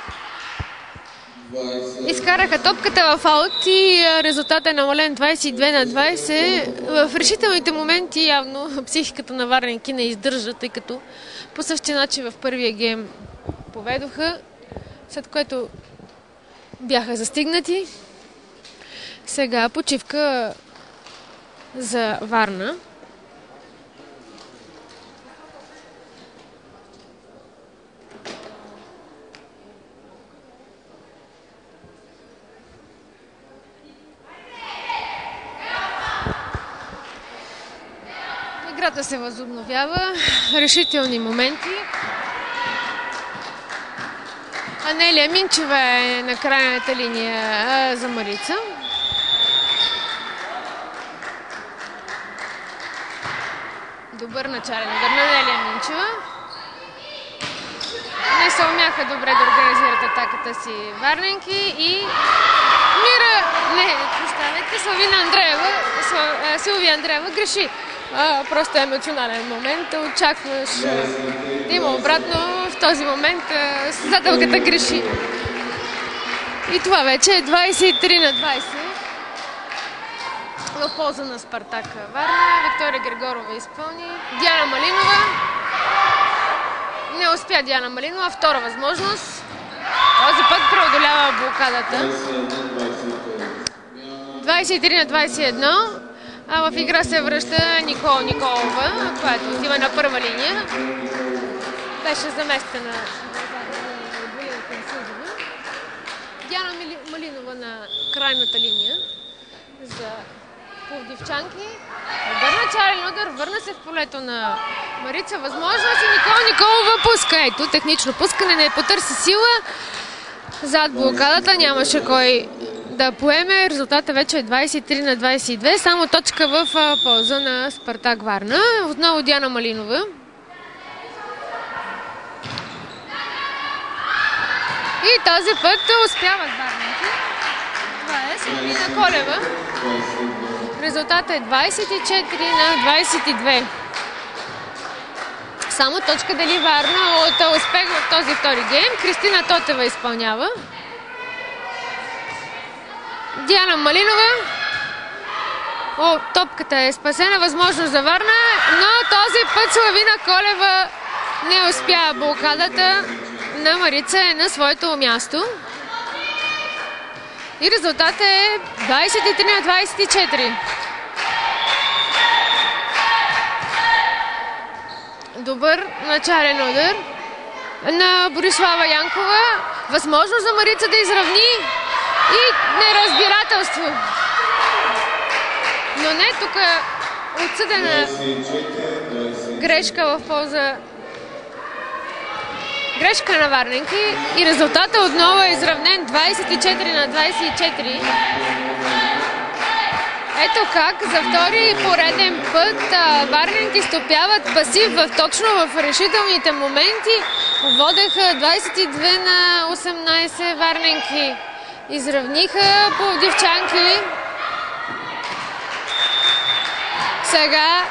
изкараха топката в аут и резултатът е намален 22-20. В решителните моменти явно психиката на Варненки не издържа, тъй като по същия начин в първия гейм поведоха, след което бяха застигнати. Сега почивка за Варна. Играта се възобновява. Решителни моменти. Анелия Минчева е на крайната линия за Марица. Добър начален удар на Анелия Минчева. Не се умяха добре да организират атаката си Варненки и Силвия Андреева греши. Просто е емоционален момент. Очакваш да има обратно. В този момент състезателката греши. И това вече е 23-20 в полза на Спартак Варна. Виктория Григорова изпълни. Диана Малинова. Не успя Диана Малинова. Втора възможност. Този път преодолява блокадата. 23-21. В игра се връща Никола Николова, която отива на първа линия. Беше заместена Диана Малинова на крайната линия за пловдивчанки. Добър начален удар, върна се в полето на Марица. Възможност и Никола Николова пуска. Ето, технично пускане, не потърси сила. Зад блокадата нямаше кой да поеме. Резултата вече е 23-22. Само точка в полза на Спартак Варна. Отново Диана Малинова. И този път успяват Варненки. Това е Силвина Колева. Резултатът е 24-22. Само точка дали Варна от успех в този втори гейм. Кристина Тотева изпълнява. Диана Малинова. Топката е спасена. Възможност за Варна. Но този път Славина Колева не успя. Блокадата на Марица е на своето място. И резултатът е 23-24. Добър начален удар на Борислава Янкова. Възможност за Марица да изравни и неразбирателство. Но не, тук отсъдена грешка в полза. Грешка на Варненки и резултатът отново е изравнен 24-24. Ето как за втори пореден път Варненки стопяват пасив точно в решителните моменти. Водеха 22-18 Варненки. Изравниха пловдивчанки. Сега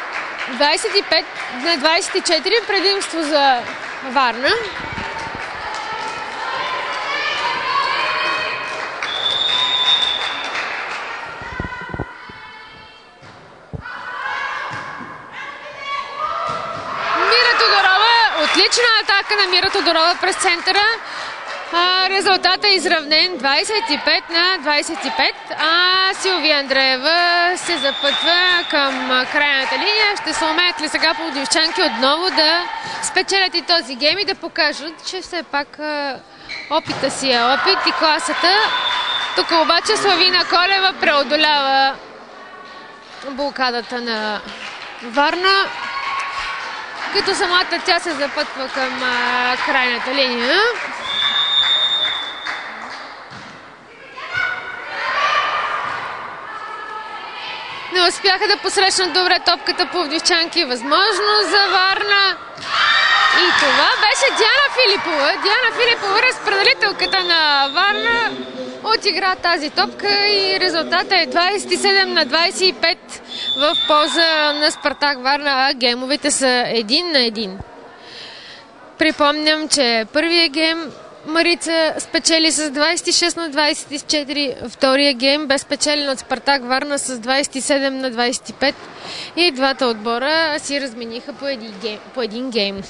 25-24 предимство за Варна. Отлична атака на Мира Тодорова през центъра. Резултатът е изравнен 25-25, а Силвия Андреева се запътва към крайната линия. Ще се умеят ли сега пловдивчанки отново да спечелят и този гейм и да покажат, че все пак опита си е опит и класата. Тук обаче Славина Колева преодолява блокадата на Варна, като самата тя се запътва към крайната линия. Не успяха да посрещнат добре топката пловдивчанки. Възможност за Варна. И това беше Диана Филипова. Диана Филипова, разпределителката на Варна, отигра тази топка и резултата е 27-25 в полза на Спартак Варна, а геймовете са 1-1. Припомням, че първия гейм Марица спечели с 26-24, втория гейм бе спечелен от Спартак Варна с 27-25 и двата отбора си размениха по един гейм.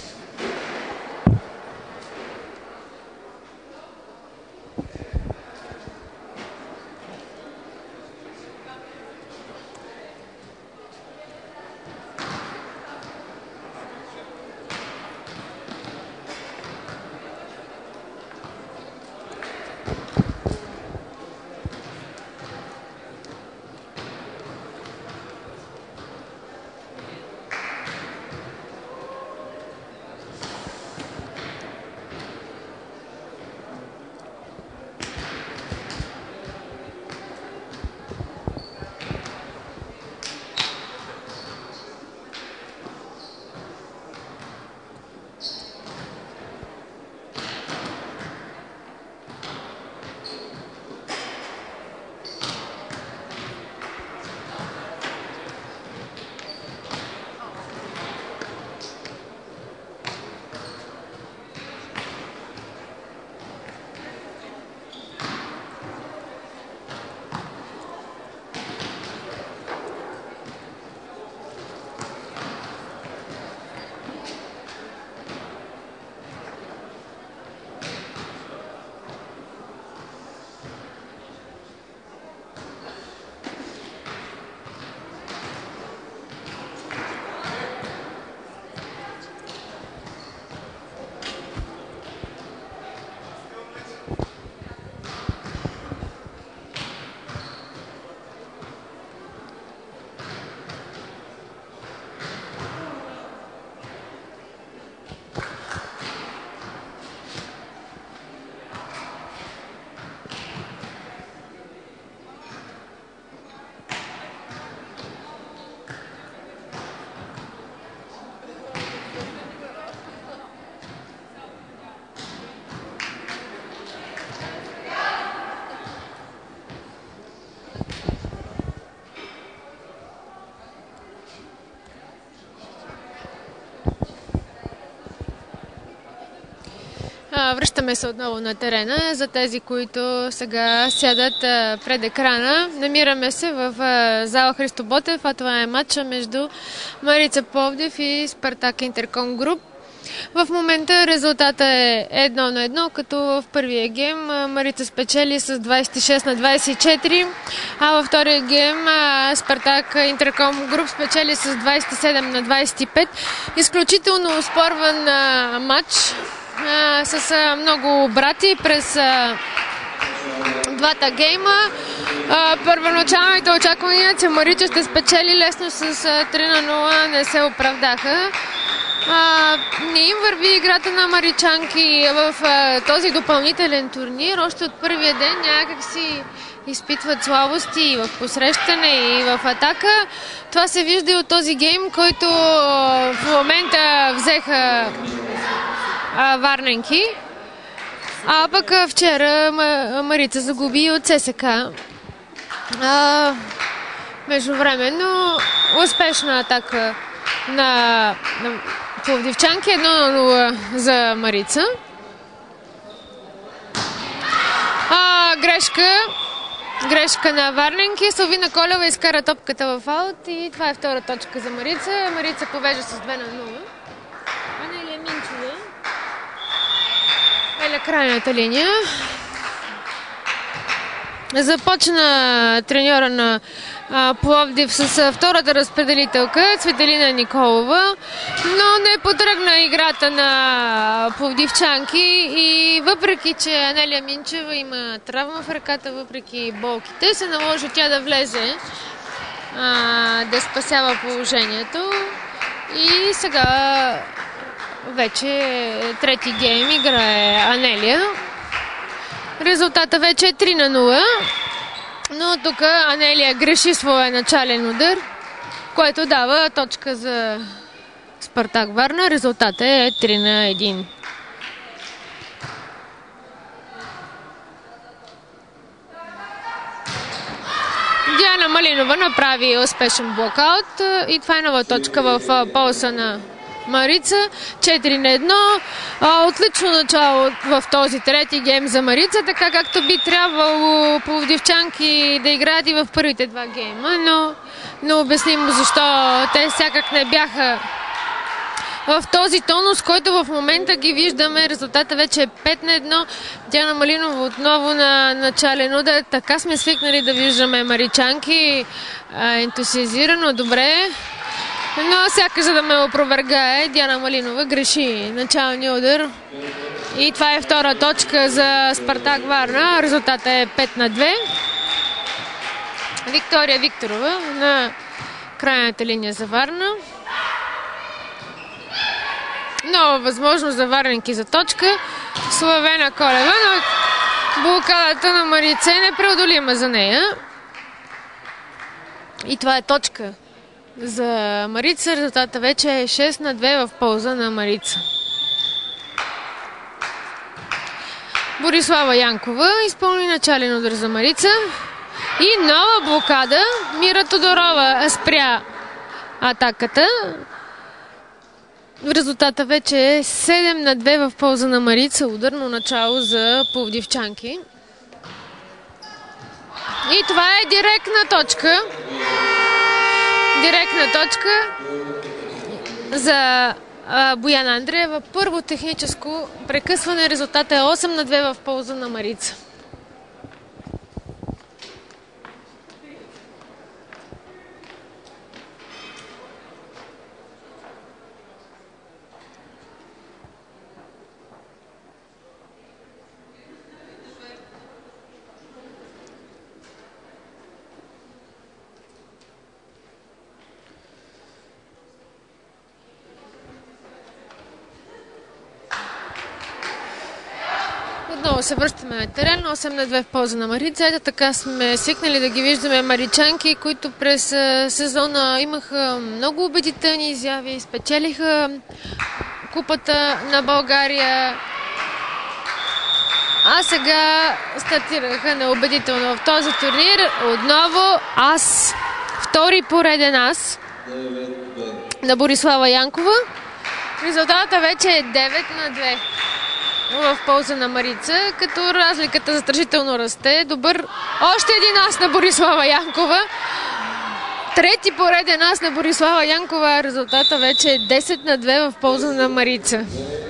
Връщаме се отново на терена. За тези, които сега сядат пред екрана, намираме се в зала Христо Ботев, а това е матча между Марица Пловдив и Спартак Интерком Груп. В момента резултата е 1-1, като в първия гейм Марица спечели с 26-24, а във втория гейм Спартак Интерком Груп спечели с 27-25. Изключително оспорван матч с много обрати през двата гейма. Първоначалните очаквания, че Марица ще спечели лесно с 3-0, не се оправдаха. Не им върви играта на маричанки в този допълнителен турнир. Още от първия ден някак си изпитват слабости и в посрещане, и в атака. Това се вижда и от този гейм, който в момента взеха варненки. А пък вчера Марица загуби от ССК. Междувременно успешна атака на пловдивчанки, 1-0 за Марица. Грешка на варненки. Славина Колева изкара топката в аут и това е втора точка за Марица. Марица повежда с 2-0. Анелия Минчева разпределя крайната линия. Започна треньора на Пловдив с втората разпределителка Цветелина Николова, но не потръгна играта на пловдивчанки и въпреки, че Анелия Минчева има травма в ръката, въпреки болките, се наложи тя да влезе да спасява положението. И сега вече трети гейм играе Анелия. Резултата вече е 3-0, но тук Анелия греши своя начален удар, което дава точка за Спартак Варна. Резултатът е 3-1. Диана Малинова направи успешен блокаут и това е нова точка в полза на Марица. 4-1. Отлично начало в този трети гейм за Марица, така както би трябвало пловдивчанки да играят и в първите два гейма, но необяснимо защо те сякак не бяха в този тонус, който в момента ги виждаме. Резултата вече е 5-1. Диана Малинова отново на начален удар. Така сме свикнали да виждаме маричанки ентусиазирано, добре. Но сякаш за да ме опровергае, Диана Малинова греши началния удар. И това е втора точка за Спартак Варна. Резултатът е 5-2. Виктория Викторова на крайната линия за Варна. Нова възможност за варненки за точка. Славена Колева, но блокадата на Марица е непреодолима за нея. И това е точка за Марица. Резултата вече е 6-2 в полза на Марица. Борислава Янкова изпълни начален удар за Марица. И нова блокада. Мира Тодорова спря атаката. Резултата вече е 7-2 в полза на Марица. Ударно начало за пловдивчанки. И това е директна точка. Директна точка за Бояна Андреева. Първо техническо прекъсване. Резултата е 8-2 в полза на Марица. Отново се връщаме на терен, 8-2 в полза на Марица. Ето така сме свикнали да ги виждаме маричанки, които през сезона имаха много убедителни изяви, спечелиха Купата на България, а сега стартираха неубедително в този турнир. Отново ас, втори пореден ас на Борислава Янкова. Резултатът вече е 9-2 в полза на Марица, като разликата застрашително расте. Добър още един ас на Борислава Янкова. Трети пореден ас на Борислава Янкова. Резултата вече е 10-2 в полза на Марица.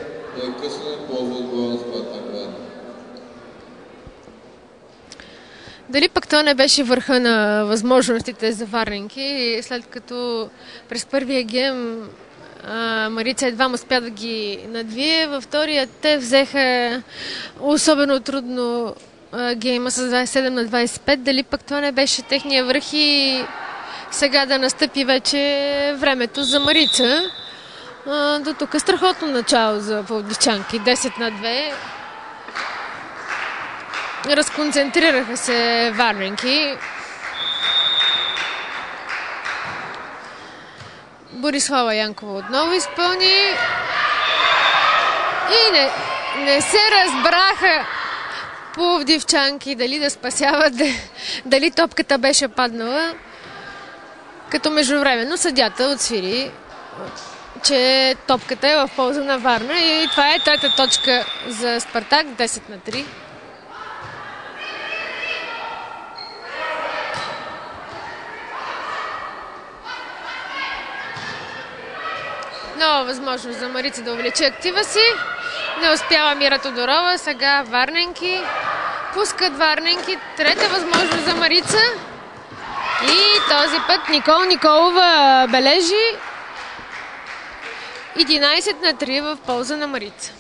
Дали пък това не беше върха на възможностите за варненки, след като през първия гейм Марица едва успя да ги надвие. Във втория те взеха особено трудно гейма с 27-25. Дали пък това не беше техния връх и сега да настъпи вече времето за Марица. До тук страхотно начало за пловдивчанки. 10-2. Разконцентрираха се варненки. Борислава Янкова отново изпълни. И не се разбраха пловдивчанки дали да спасяват, дали топката беше паднала. Като междувременно съдята отсвири, че топката е в полза на Варна. И това е трета точка за Спартак. 10-3. Нова възможност за Марица да увеличи актива си. Не успява Мира Тодорова. Сега Варненки. Пускат Варненки. Трета възможност за Марица. И този път Николова бележи. 11-3 в полза на Марица.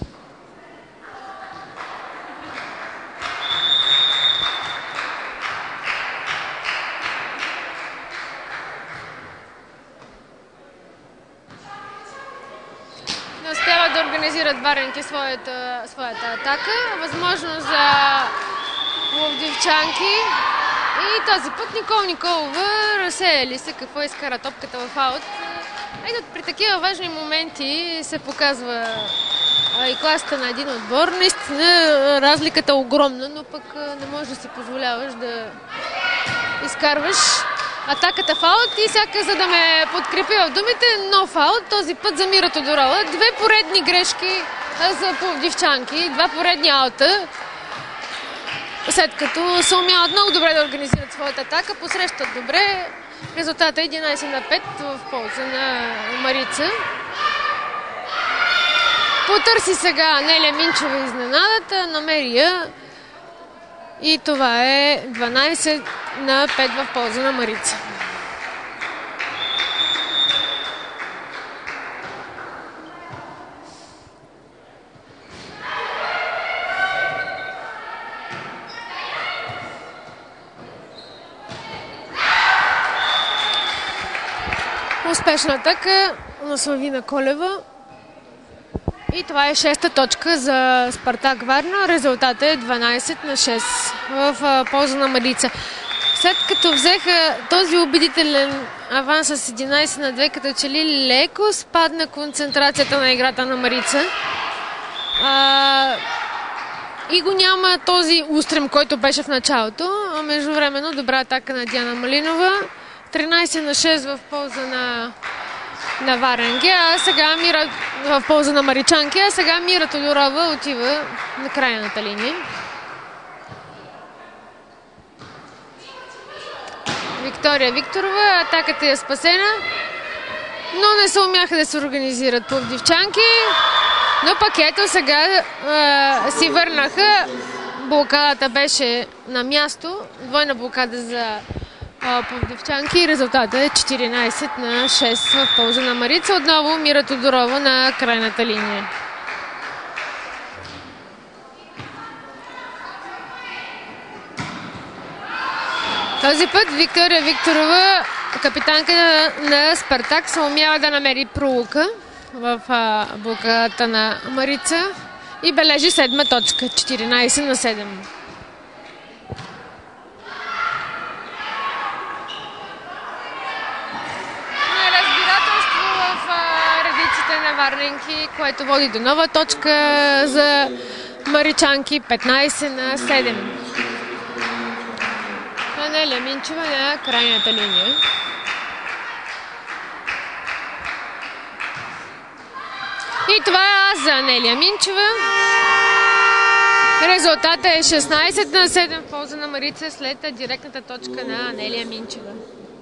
Не успяват да организират Варненки своята атака. Възможност за пловдивчанки. И този път Николова разсеяли се какво изкара топката в аут. Ето, при такива важни моменти се показва и класата на един отбор. Наистина разликата е огромна, но пък не можеш да си позволяваш да изкарваш атаката в аут. И сяка, за да ме подкрепи в думите, нов аут, този път за Мира Тодорова. Две поредни грешки за пловдивчанки, два поредни аута. След като се умяват много добре да организират своята атака, посрещат добре. Резултатът е 11-5 в полза на Марица. Потърси сега Неля Минчева изненадата, намери я. И това е 12-5 в полза на Марица. Успешна атака на Славина Колева. И това е 6-та точка за Спартак Варна. Резултатът е 12-6 в полза на Марица. След като взеха този убедителен аванс с 11-2, като че ли леко спадна концентрацията на играта на Марица. И го няма този устрем, който беше в началото. Междувременно добра атака на Диана Малинова. 13-6 в полза на Варенге, а сега в полза на маричанки, а сега Мира Тодорова отива на крайната линия. Виктория Викторова, атаката е спасена, но не се умяха да се организират пловдивчанки, но пък ето сега си върнаха. Блокадата беше на място, двойна блокада за пловдивчанки. Резултатът е 14-6 в полза на Марица. Отново Мира Тодорова на крайната линия. Този път Виктория Викторова, капитанка на Спартак, се умява да намери пролука в блокадата на Марица и бележи 7-ма точка. 14-7. На Варненки, което води до нова точка за маричанки. 15-7. Неля Минчева на крайната линия. И това е аз за Неля Минчева. Резултатът е 16-7 в полза на Марица след директната точка на Неля Минчева.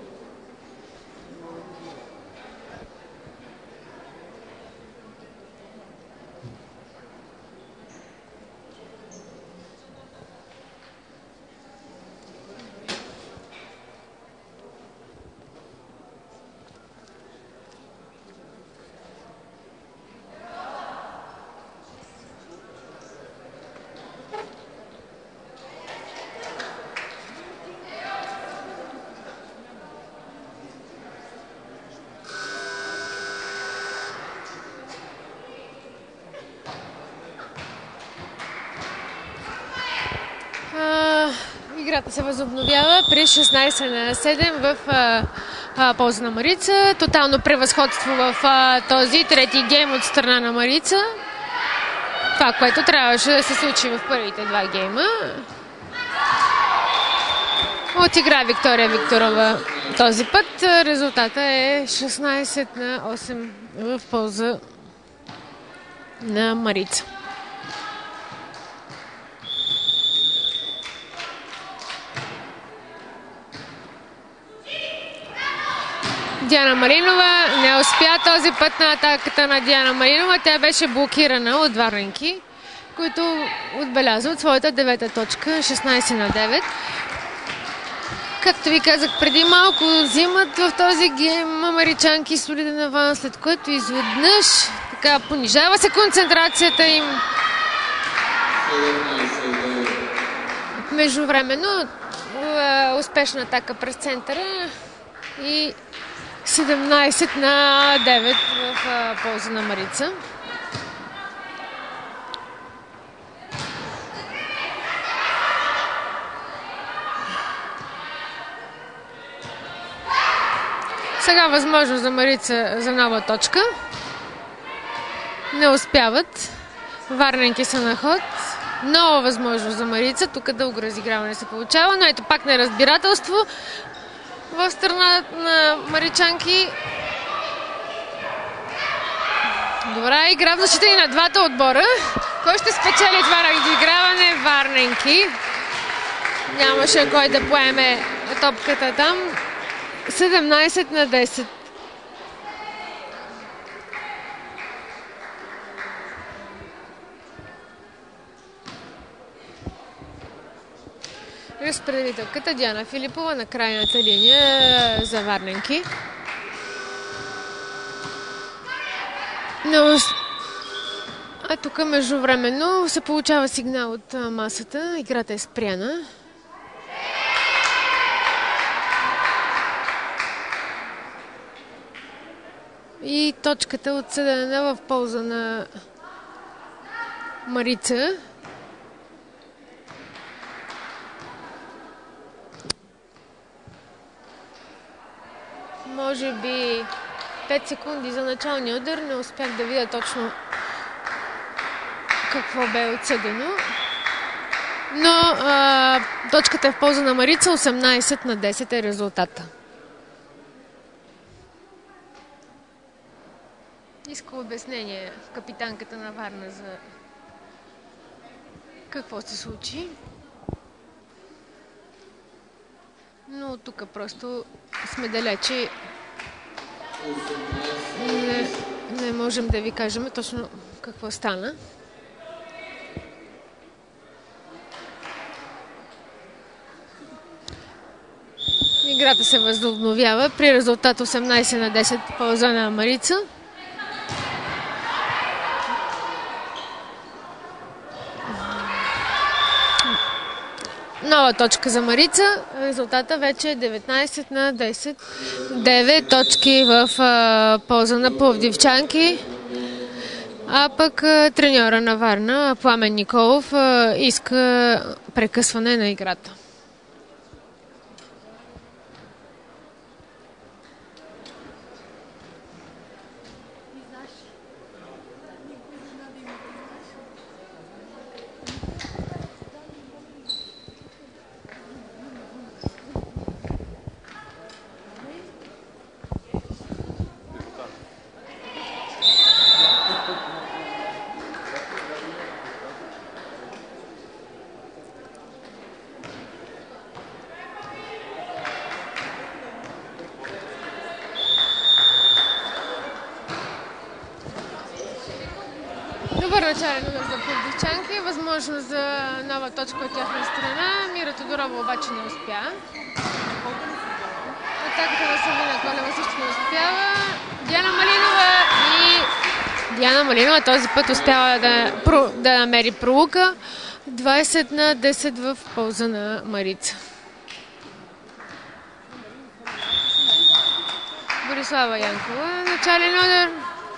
Играта се възобновява при 16-7 в полза на Марица. Тотално превъзходство в този трети гейм от страна на Марица. Това, което трябваше да се случи в първите два гейма. Отигра Виктория Викторова този път. Резултата е 16-8 в полза на Марица. Диана Малинова не успя този път на атаката на Диана Малинова. Тя беше блокирана от варненки, които отбелязват своята 9-та точка, 16-9. Както ви казах преди малко, взимат в този гейм маричанки солиден аванс, след което изведнъж така понижава се концентрацията им. Междувременно успешна атака през центъра и 17-9 в полза на Марица. Сега възможност за Марица за нова точка. Не успяват. Варненки са на ход. Нова възможност за Марица. Тук дълго разиграване се получава, но ето пак неразбирателство в страна на маричанки. Добра игра в защита и на двата отбора. Кой ще спечели това разиграване? Варненки. Нямаше кой да поеме топката там. 17-10. Разпределителката Диана Филипова на крайната линия за варненки. Но... А тук междувременно се получава сигнал от масата. Играта е спряна. И точката отсъдена в полза на Марица. Може би 5 секунди за началния удар. Не успях да видя точно какво бе отсъдено. Но точката е в полза на Марица. 18-10 е резултата. Иска обяснение капитанката на Варна за какво се случи. Но тук просто сме далече. Не можем да ви кажем точно какво стана. Играта се възобновява при резултат 18-10 в полза на Марица. Нова точка за Марица. Резултата вече е 19-10. 9 точки в полза на пловдивчанки. А пък треньора на Варна, Пламен Николов, иска прекъсване на играта. Добър начален удар за пловдивчанки. Възможност за нова точка от тяхна страна. Мира Тодорова обаче не успя. Атаката на Савина Колева също не успява. Диана Малинова този път успява да намери пролука. 20-10 в полза на Марица. Борислава Янкова. Начален удар.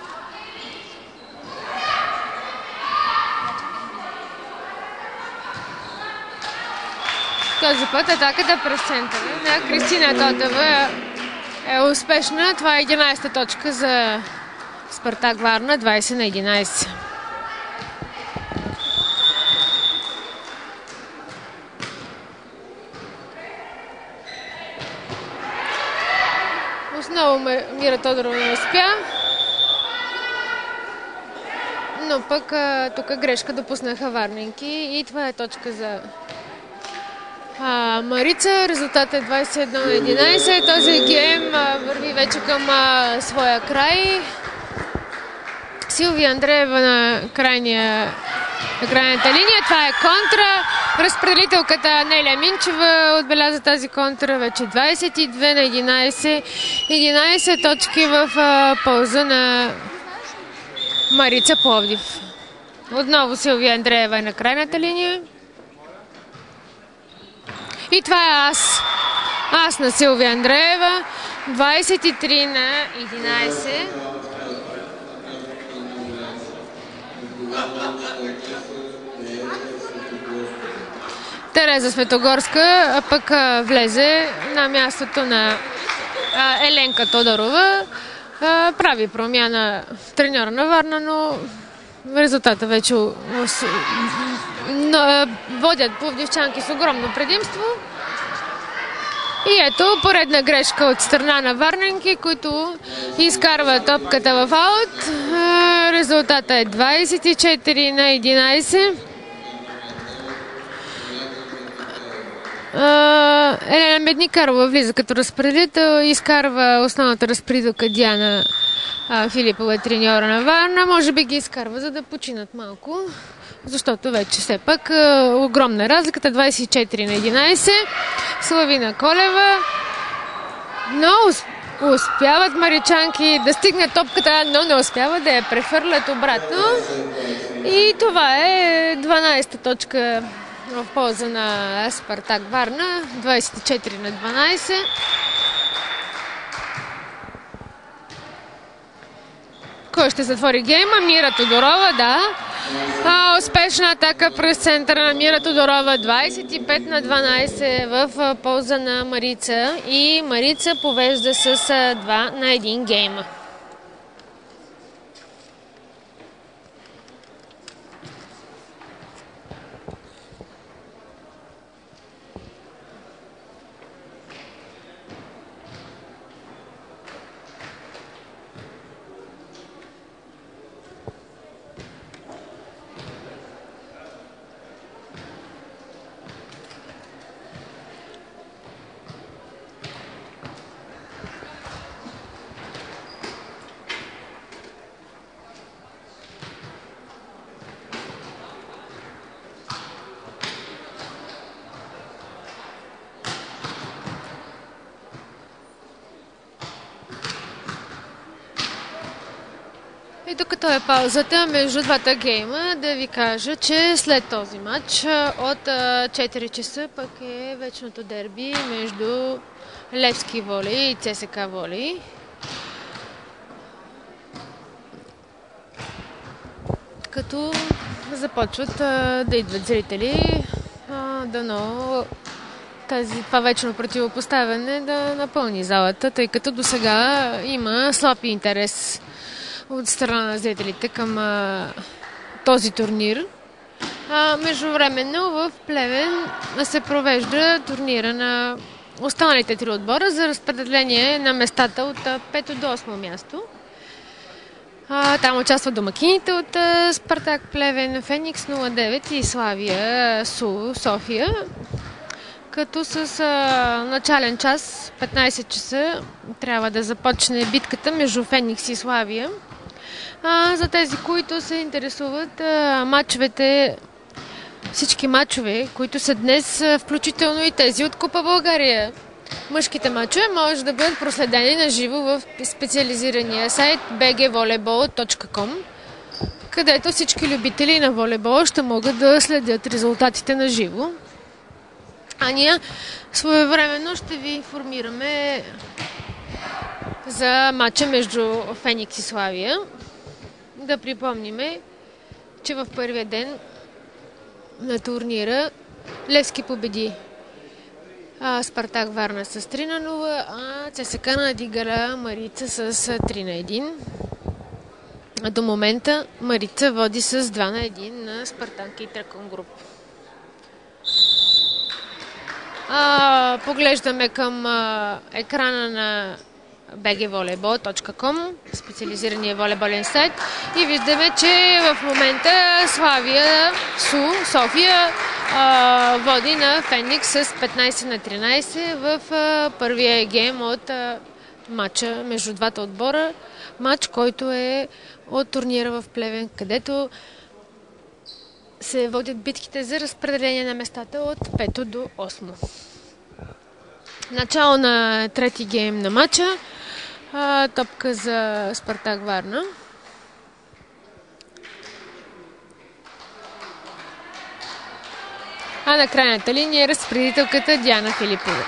Този път атаката през центъра на Кристина Тотева е успешна. Това е 11-та точка за Спартак Варна, 20-11. Отново Мира Тодорова не успя. Но пък тук грешка допуснаха варненки и това е точка за Марица. Резултатът е 21-11. Този гейм върви вече към своя край. Силвия Андреева на крайната линия. Това е контра. Разпределителката Нелия Минчева отбеляза тази контра. Вече 22-11. 11 точки в полза на Марица Пловдив. Отново Силвия Андреева е на крайната линия. И това е ас на Силвия Андреева. 23-11. Тереза Светогорска пък влезе на мястото на Еленка Тодорова. Прави промяна в треньора на Варна, но резултата вече водят пловдивчанки с огромно предимство. И ето поредна грешка от страна на варненки, които изкарват топката в аут. Резултата е 24-11. Елена Медникарова влиза като разпределител, изкарва основната разпределка Диана Филипова, треньора на Варна. Може би ги изкарва, за да починат малко, защото вече все пак огромна разликата. 24-11. Славина Колева. Но успяват маричанки да стигнат топката, но не успяват да я прехвърлят обратно. И това е 12-та точка в полза на Спартак Варна. 24-12. Кой ще затвори гейма? Мира Тодорова, да. Успешна атака през центъра на Мира Тодорова. 25-12 в полза на Марица. И Марица повежда с 2-1 гейма. И докато е паузата между двата гейма, да ви кажа, че след този матч от 4 часа пък е вечното дерби между Левски Волей и ЦСК Волей. Като започват да идват зрители, дано това вечно противопоставяне да напълни залата, тъй като досега има слаб интерес от страна на зрителите към този турнир. Междувременно в Плевен се провежда турнира на останалите три отбора за разпределение на местата от 5 до 8 място. Там участват домакините от Спартак Плевен, Феникс 09 и Славия София. Като с начален час, 15 часа, трябва да започне битката между Феникс и Славия. За тези, които се интересуват, всички матчове, които са днес, включително и тези от Купа България. Мъжките матчове може да бъдат проследени на живо в специализирания сайт bgvolleyball.com, където всички любители на волейбол ще могат да следят резултатите на живо. А ние своевременно ще ви информираме за матча между Феникс и Славия. Да припомниме, че в първия ден на турнира Левски победи Спартак Варна с 3-0, а ЦСК надигара Марица с 3-1. До момента Марица води с 2-1 на Спартак и Тракон Груп. Поглеждаме към екрана на bgvolleyball.com, специализирания волейболен сайт, и виждаме, че в момента Славия София води на Феникс с 15-13 в първия гейм от матча между двата отбора. Матч, който е от турнира в Плевен, където се водят битките за разпределение на местата от 5 до 8. Начало на трети гейм на матча. Топка за Спартак Варна. А на крайната линия е разпределителката Диана Филипова.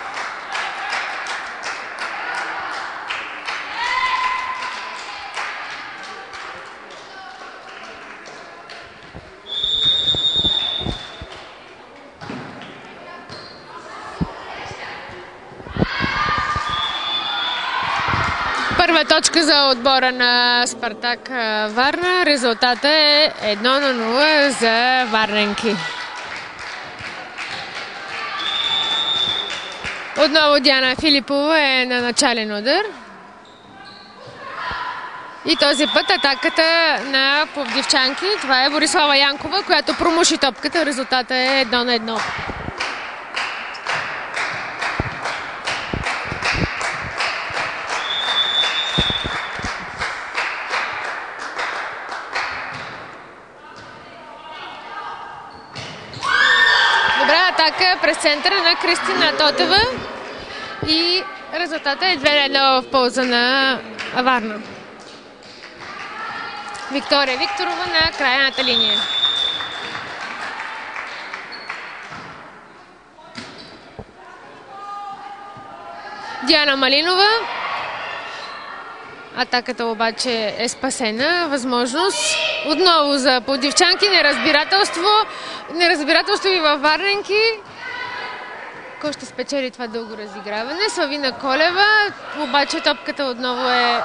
Първа точка за отбора на Спартак Варна. Резултата е 1-0 за варненки. Отново Диана Филипова е на начален удар. И този път атаката на пловдивчанки. Това е Борислава Янкова, която промуши топката. Резултата е 1-1. Атака през центъра на Кристина Тотева и резултата е 2-1 в полза на Варна. Виктория Викторова на крайната линия. Диана Малинова. Атаката обаче е спасена. Възможност отново за пловдивчанки. Неразбирателство и във варненки. Кой ще спечели това дълго разиграване? Славина Колева. Обаче топката отново е...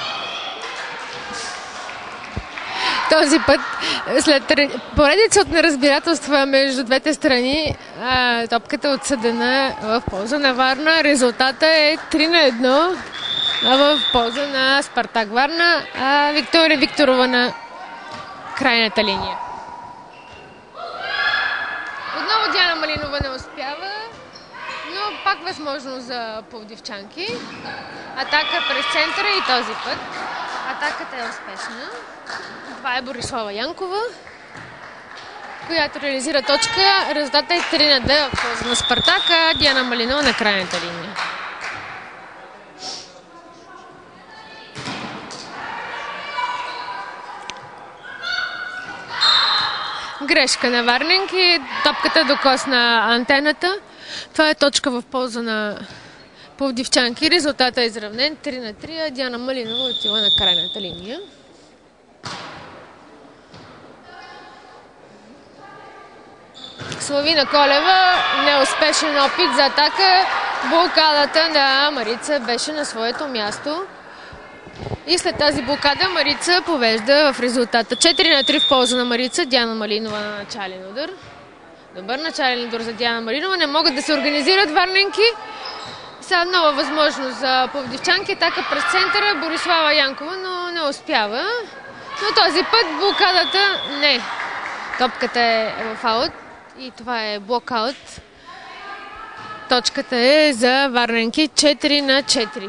Този път, след поредица от неразбирателства между двете страни, топката е отсъдена в полза на Варна. Резултата е 3-1 в полза на Спартак Варна, Виктория Викторова на крайната линия. Отново Диана Малинова не успява, но пак възможност за пловдивчанки. Атака през центъра и този път. Атаката е успешна. Това е Борислава Янкова, която реализира точка. Резултатът е 3-2 в полза на Спартак, Диана Малинова на крайната линия. Грешка на варненки. Топката докосна антената. Това е точка в полза на пловдивчанки. Резултатът е изравнен 3-3. Диана Малинова отива на крайната линия. Славина Колева. Неуспешен опит за атака. Блокадата на Марица беше на своето място. И след тази блокада Марица повежда в резултата. 4-3 в полза на Марица. Диана Малинова на начален удар. Добър начален удар за Диана Малинова. Не могат да се организират варненки. Сега нова възможност за пловдивчанки. Атака през центъра. Борислава Янкова, но не успява. Но този път блокадата не. Топката е в аут. И това е блокаут. Точката е за варненки 4-4.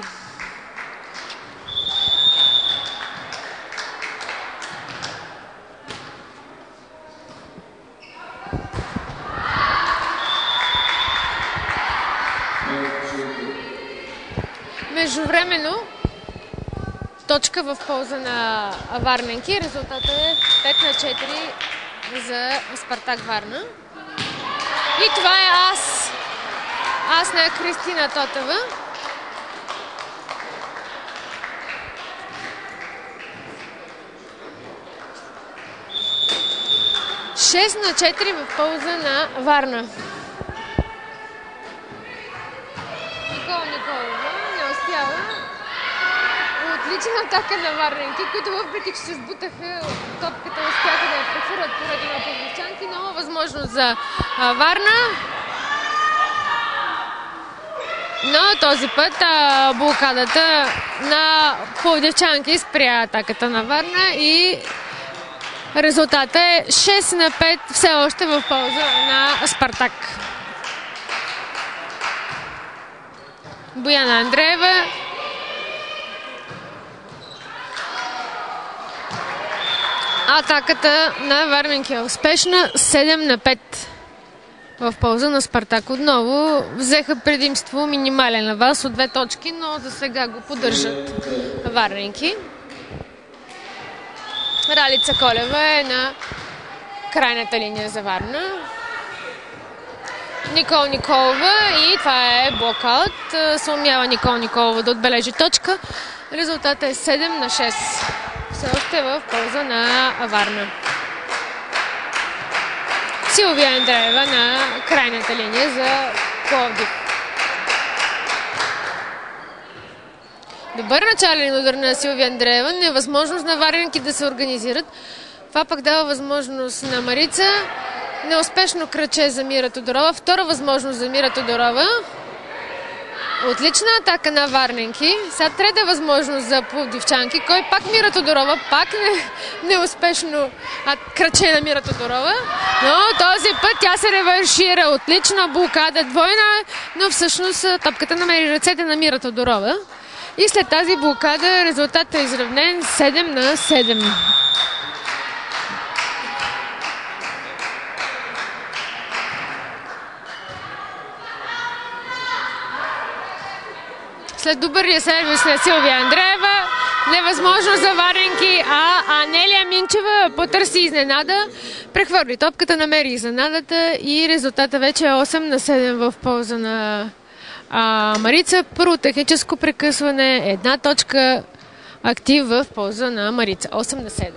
Междувременно точка в полза на варненки. Резултатът е 5-4 за Спартак Варна. И това е ас на Кристина Тотева. Шест на 4 в полза на Варна. Николова не успява. Отлична атака на варненки, които въпреки че се сбутаха топката, успяха да я префурат поради на пловдивчанки. Нова възможност за Варна. Но този път блокадата на пловдивчанки спря атаката на Варна и Резултатът е 6-5 все още в полза на Спартак. Бояна Андреева. Атаката на Варненки е успешна. 7-5 в полза на Спартак. Отново взеха предимство минимален аванс от 2 точки, но за сега го поддържат Варненки. Ралица Колева е на крайната линия за Варна. Никол Николова и това е блокаут. Съумява Никол Николова да отбележи точка. Резултатът е 7-6. Все още в полза на Варна. Силвия Андреева на крайната линия за Пловдив. Добър начален удар на Силвия Андреева. Невъзможност на Варненки да се организират. Това пък дава възможност на Марица. Неуспешно кръче за Мира Тодорова. Втора възможност за Мира Тодорова. Отлична атака на Варненки. Сега трета възможност за пловдивчанки. Кой пак Мира Тодорова? Пак неуспешно кръче на Мира Тодорова. Но този път тя се реваншира. Отлична блокада, двойна, но всъщност топката намери ръцете на Мира Тодорова. И след тази блокада резултатът е изравнен 7-7. След добърия сервис на Силвия Андреева, невъзможно за Варненки, а Анелия Минчева потърси изненада, прехвърли топката, намери изненадата и резултата вече е 8-7 в полза на Марица. Първо техническо прекъсване, 1 точка актив в полза на Марица. 8-7.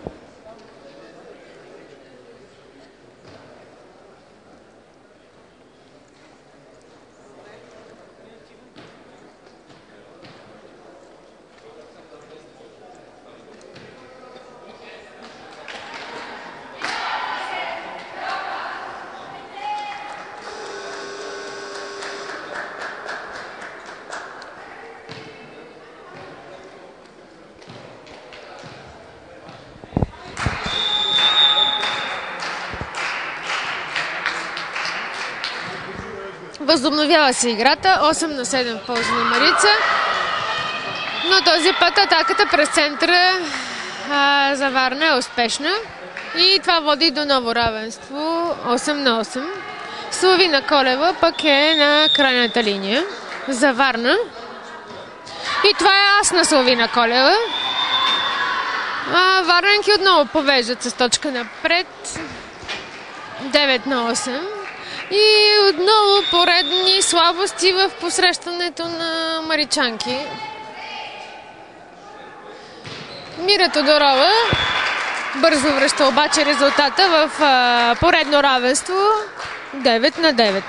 Възобновява се играта. 8-7 в полза на Марица. Но този път атаката през центъра за Варна е успешна. И това води до ново равенство. 8-8. Славина Колева пък е на крайната линия за Варна. И това е ас на Славина Колева. Варненки отново повеждат с точка напред. 9-8. И отново поредни слабости в посрещането на маричанки. Мира Тодорова бързо връща обаче резултата в поредно равенство. 9-9.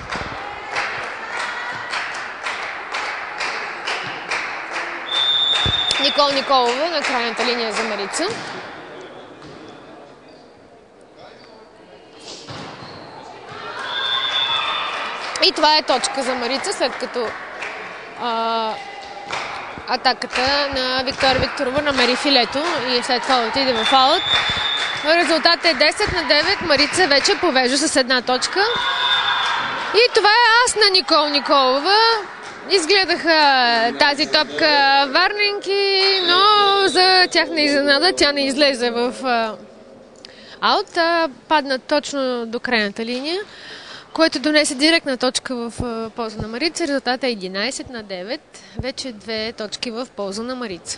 Никол Николова на крайната линия за Марица. И това е точка за Марица, след като атаката на Виктория Викторова намери филето и след това отиде в аут. Резултатът е 10-9. Марица вече повежда с 1 точка. И това е ас на Никол Николова. Изгледаха тази топка Варненки, но за тяхна изненада тя не излезе в аут, падна точно до крайната линия, което донесе директна точка в полза на Марица. Резултатът е 11-9. Вече 2 точки в полза на Марица.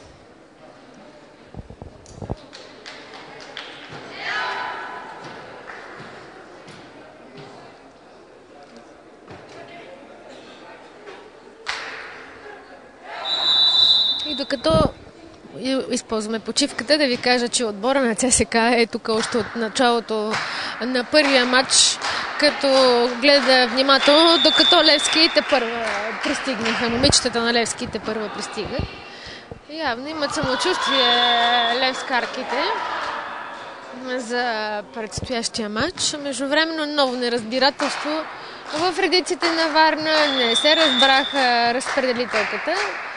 И докато използваме почивката, да ви кажа, че отбора на ЦСКА е тук още от началото на първия матч, като гледа внимателно, докато Левските първа пристигнаха. Момичетата на Левските първа пристигат. Явно имат самочувствие левскарките за предстоящия матч. Междувременно ново неразбирателство в редиците на Варна. Не се разбраха разпределителката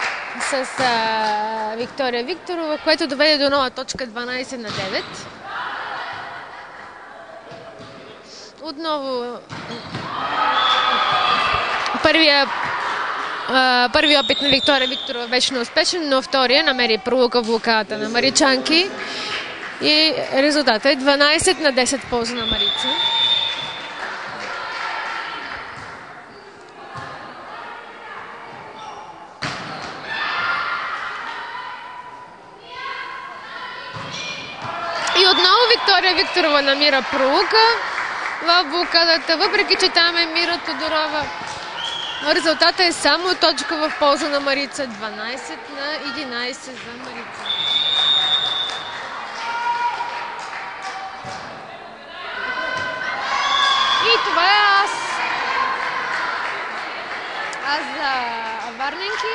с Виктория Викторова, което доведе до нова точка 12-9. Отново първи опит на Виктория Викторова беше неуспешен, но втория намери пролука в блокадата на маричанки и резултатът е 12-10 в полза на Марица. И отново Виктория Викторова намира пролука в блокадата, въпреки че там е Мира Тодорова. Резултатът е само точка в полза на Марица. 12-11 за Марица. И това е аз за варненки.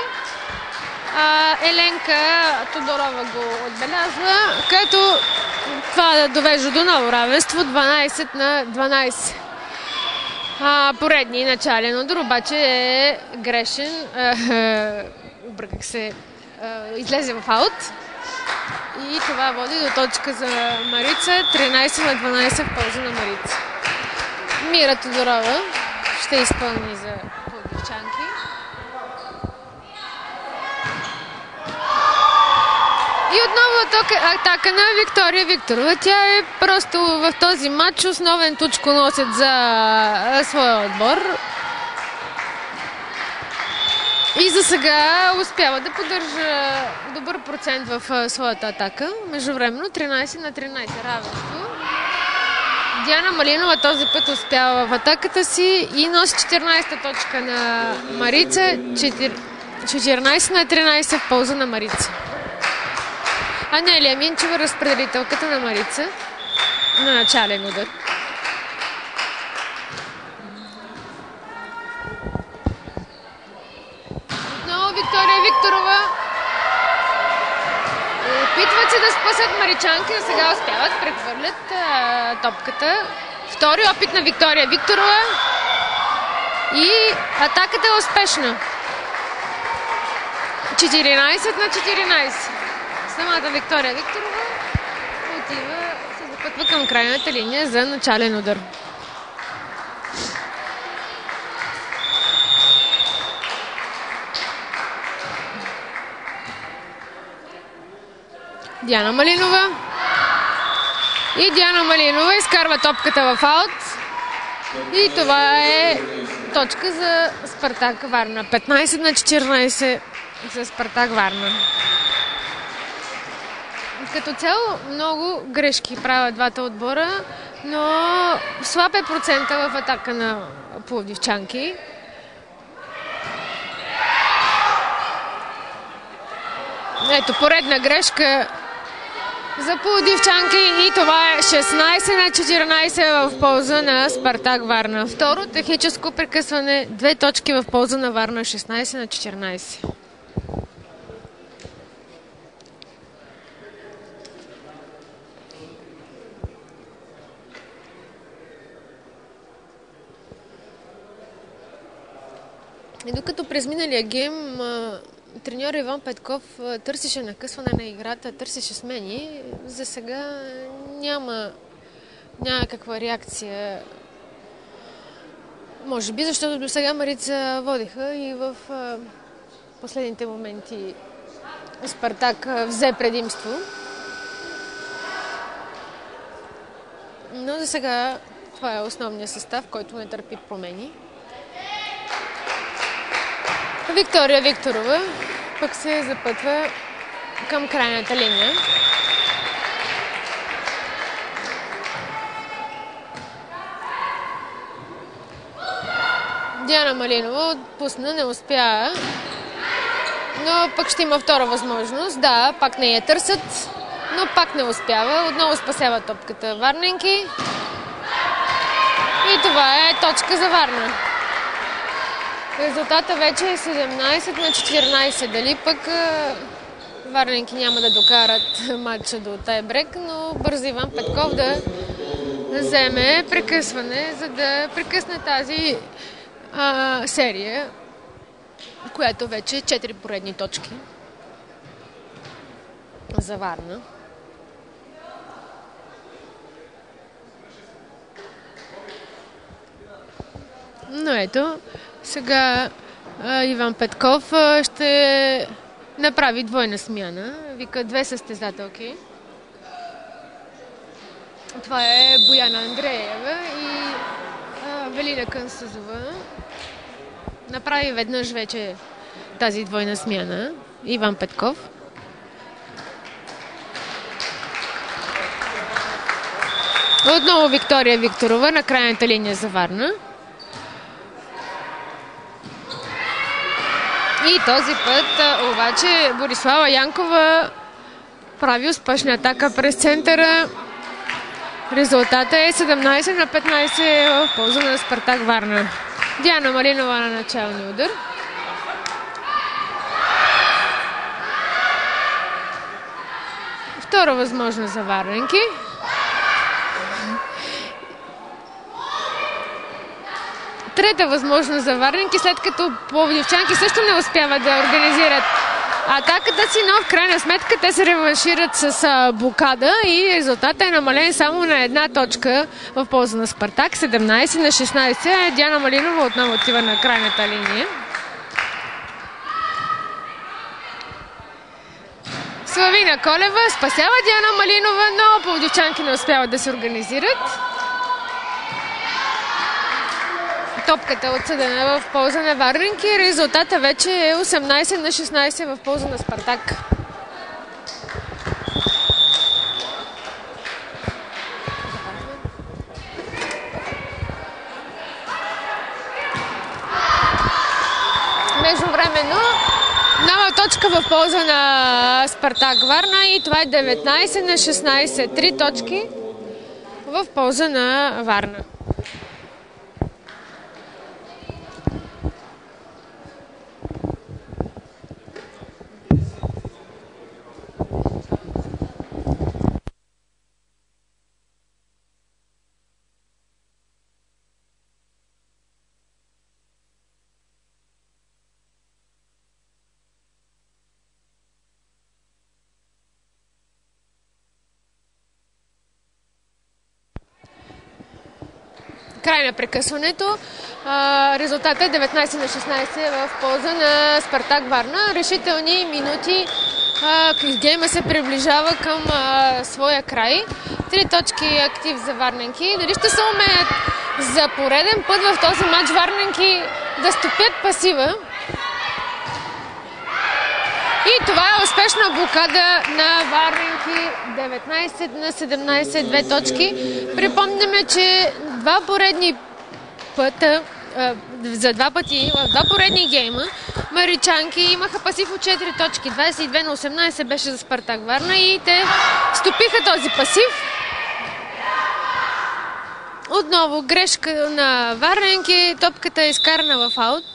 Еленка Тодорова го отбелязва, като това довежда до ново равенство 12-12. Поредният начален удар обаче е грешен. Обърках се. Излезе в аут. И това води до точка за Марица. 13-12 в полза на Марица. Мира Тодорова ще изпълни за пловдивчанки. И отново атака на Виктория Викторова. Тя е просто в този матч основен точконосец за своя отбор. И за сега успява да поддържа добър процент в своята атака. Междувременно 13-13 равенство. Диана Малинова този път успява в атаката си и носи 14-та точка на Марица. 14-13 в полза на Марица. Анелия Минчева, разпределителката на Марица на начален удар. Отново Виктория Викторова. Опитват се да спасат маричанки, но сега успяват, прехвърлят топката. Втори опит на Виктория Викторова. И атаката е успешна. 14-14. Самата Виктория Викторова се запътва към крайната линия за начален удар. Диана Малинова. И Диана Малинова изкарва топката в аут. И това е точка за Спартак Варна. 15-14 за Спартак Варна. Като цяло много грешки правят двата отбора, но слаб е процента в атака на пловдивчанки. Ето поредна грешка за пловдивчанки и това е 16-14 в полза на Спартак Варна. Второ техническо прекъсване, 2 точки в полза на Варна, 16-14. И докато през миналия гейм треньор Иван Петков търсеше накъсване на играта, търсеше смени, за сега няма някаква реакция. Може би, защото до сега Марица водиха и в последните моменти Спартак взе предимство. Но за сега това е основният състав, който не търпи промени. Виктория Викторова пък се запътва към крайната линия. Диана Малинова отпусна, не успя, но пък ще има втора възможност. Да, пак не я търсят, но пак не успява. Отново спасява топката варненки. И това е точка за Варна. Резултата вече е 17-14. Дали пък варненки няма да докарат матча до тайбрек, но бързо Иван Петков да вземе прекъсване, за да прекъсне тази серия, която вече е 4 поредни точки за Варна. Но ето, сега Иван Петков ще направи двойна смяна. Вика две състезателки. Това е Бояна Андреева и Велина Кънсузова. Направи веднъж вече тази двойна смяна. Иван Петков. Отново Виктория Викторова на крайната линия за Варна. И този път обаче Борислава Янкова прави успешна атака през центъра. Резултатът е 17-15 в полза на Спартак Варна. Диана Малинова на началния удар. Втора възможност за варненки. Трета възможност за варненки, след като пловдивчанки също не успяват да организират атаката си, но в крайна сметка те се реваншират с блокада и резултатът е намален само на една точка в полза на Спартак. 17-16. Диана Малинова отново отива на крайната линия. Славина Колева спасява Диана Малинова, но пловдивчанки не успяват да се организират. Топката е отсъдена в полза на варненки. Резултата вече е 18-16 в полза на Спартак. Междувременно нова точка в полза на Спартак Варна и това е 19-16. 3 точки в полза на Варна. Край на прекъсването. Резултатът е 19-16 в полза на Спартак Варна. Решителни минути. Гейма се приближава към своя край. 3 точки актив за варненки. Дали ще се умеят за пореден път в този матч варненки да стопят пасива? И това е успешна блокада на варненки. 19-17, 2 точки. Припомняме, че за два пъти, в два поредни гейма, маричанки имаха пасив от 4 точки. 22-18 беше за Спартак Варна и те стопиха този пасив. Отново грешка на варненки. Топката е изкарана в аут.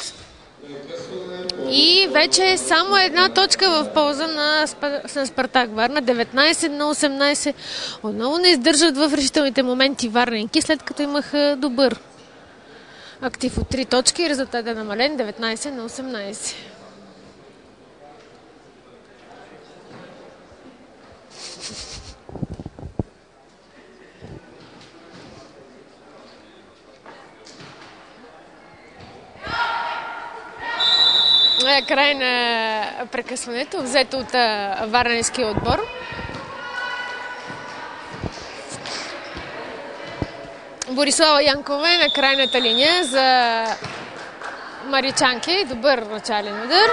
И вече е само една точка в полза на Спартак Варна. 19-18. Отново не издържат в решителните моменти варненки, след като имаха добър актив от 3 точки. Резултатът е намален 19-18. Край на прекъсването, взето от варненския отбор. Борислава Янкова е на крайната линия за маричанки. Добър начален удар.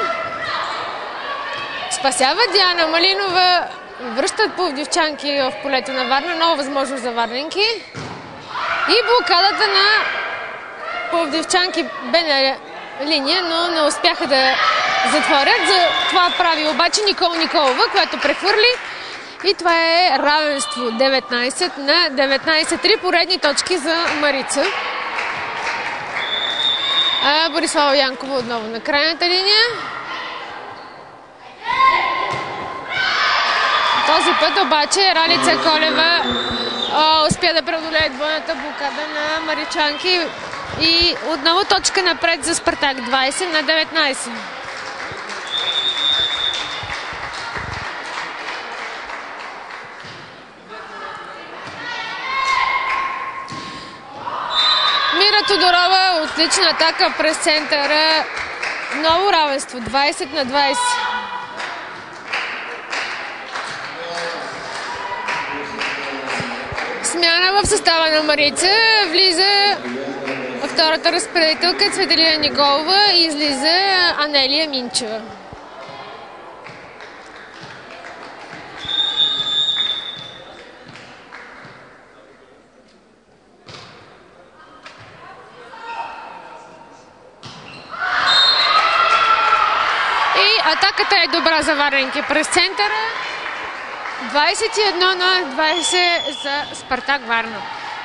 Спасява Диана Малинова. Връщат пловдивчанки в полето на Варна. Нова възможност за варненки. И блокадата на пловдивчанки бе на линия, но не успяха да затворят. За това прави обаче Никола Николова, която прехвърли. И това е равенство 19-19. 3 поредни точки за Марица. Борислава Янкова отново на крайната линия. Този път обаче Ралица Колева успя да преодолее двойната блокада на маричанки. И отново точка напред за Спартак. 20-19. Мира Тодорова Отлична атака през центъра. Ново равенство. 20-20. Смяна в състава на Марица. Влиза втората разпределителка Цветелина Николова и излиза Анелия Минчева. Атаката е добра за варненки през центъра. 21-20 за Спартак Варна.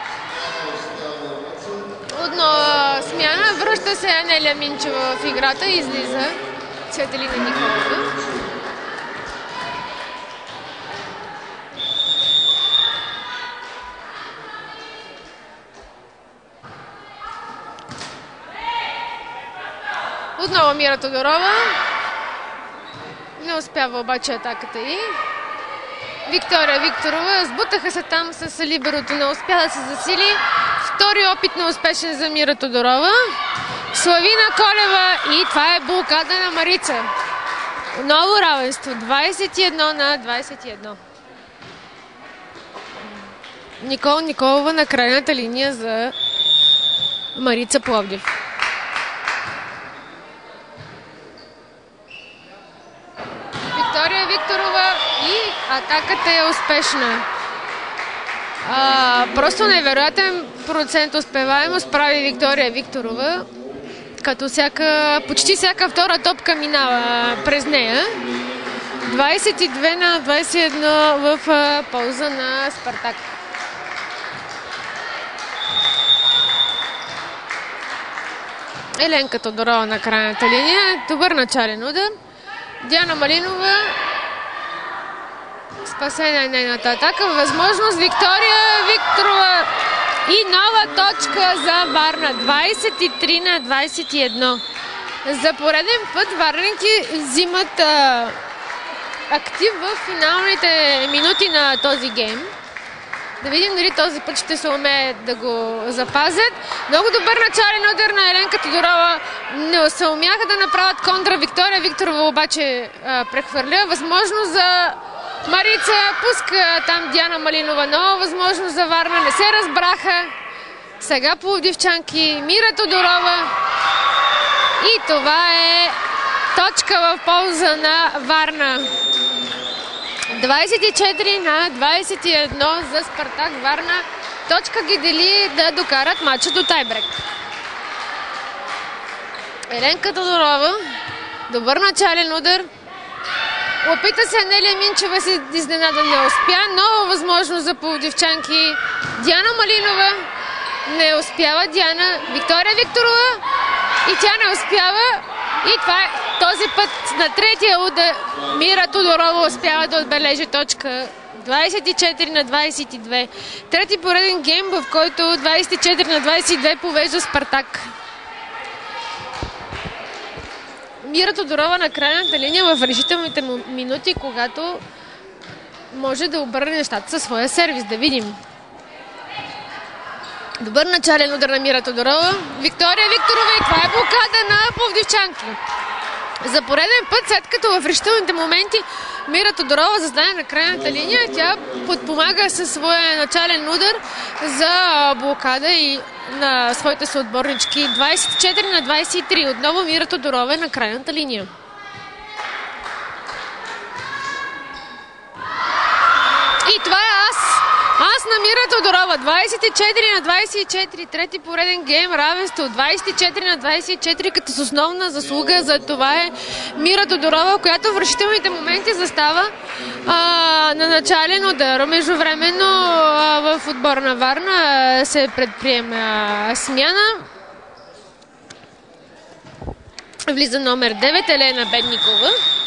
Отново смяна. Връща се Анелия Минчева в играта и излиза Цветелина Николова. Отново Мира Тодорова. Не успява обаче атаката й. Виктория Викторова. Сбутаха се там с либерото. Не успя да се засили. Втори опит неуспешен за Мира Тодорова. Славина Колева. И това е блокада на Марица. Ново равенство. 21-21. Никола Николова на крайната линия за Марица Пловдив. Виктория Викторова и атаката е успешна. Просто невероятен процент успеваемост прави Виктория Викторова, като почти всяка втора топка минава през нея. 22-21 в полза на Спартак. Еленка Тодорова на крайната линия. Добър начален удар. Диана Малинова. Спасена е нейната атака. Възможност Виктория Викторова. И нова точка за Варна. 23-21. За пореден път варненки взимат актив в финалните минути на този гейм. Да видим дали този път ще се умеят да го запазят. Много добър начален удар на Еленка Тодорова. Не се умяха да направят контра. Виктория Викторова обаче прехвърля. Възможност за Марица. Пуска там Диана Малинова. Нова възможност за Варна. Не се разбраха. Сега пловдивчанки. Мира Тодорова. И това е точка в полза на Варна. 24-21 за Спартак Варна. Точка ги дели да докарат матча до тайбрек. Еленка Тодорова. Добър начален удар. Опита се Анелия Минчева, си изненада, не успя. Нова възможност за пловдивчанки. Диана Малинова. Не успява Диана. Виктория Викторова. И тя не успява. И това е този път на третия удар. Мира Тодорова успява да отбележи точка. 24-22. Трети пореден гейм, в който 24-22 повежда Спартак. Мира Тодорова на крайната линия в решителните минути, когато може да обърне нещата със своя сервис. Да видим. Добър начален удар на Мира Тодорова. Виктория Викторова, и това е блокада на пловдивчанки. За пореден път, след като в решителните моменти Мира Тодорова застане на крайната линия, тя подпомага със своя начален удар за блокада и на своите съотборнички. 24-23. Отново Мира Тодорова е на крайната линия. И това е Аз на Мира Тодорова. 24-24. Трети пореден гейм. Равенство. 24-24. Като с основна заслуга за това е Мира Тодорова, която в решителните моменти застава на начален удар. Междувременно в отбор на Варна се предприема смяна. Влиза номер 9 Елена Бедникова.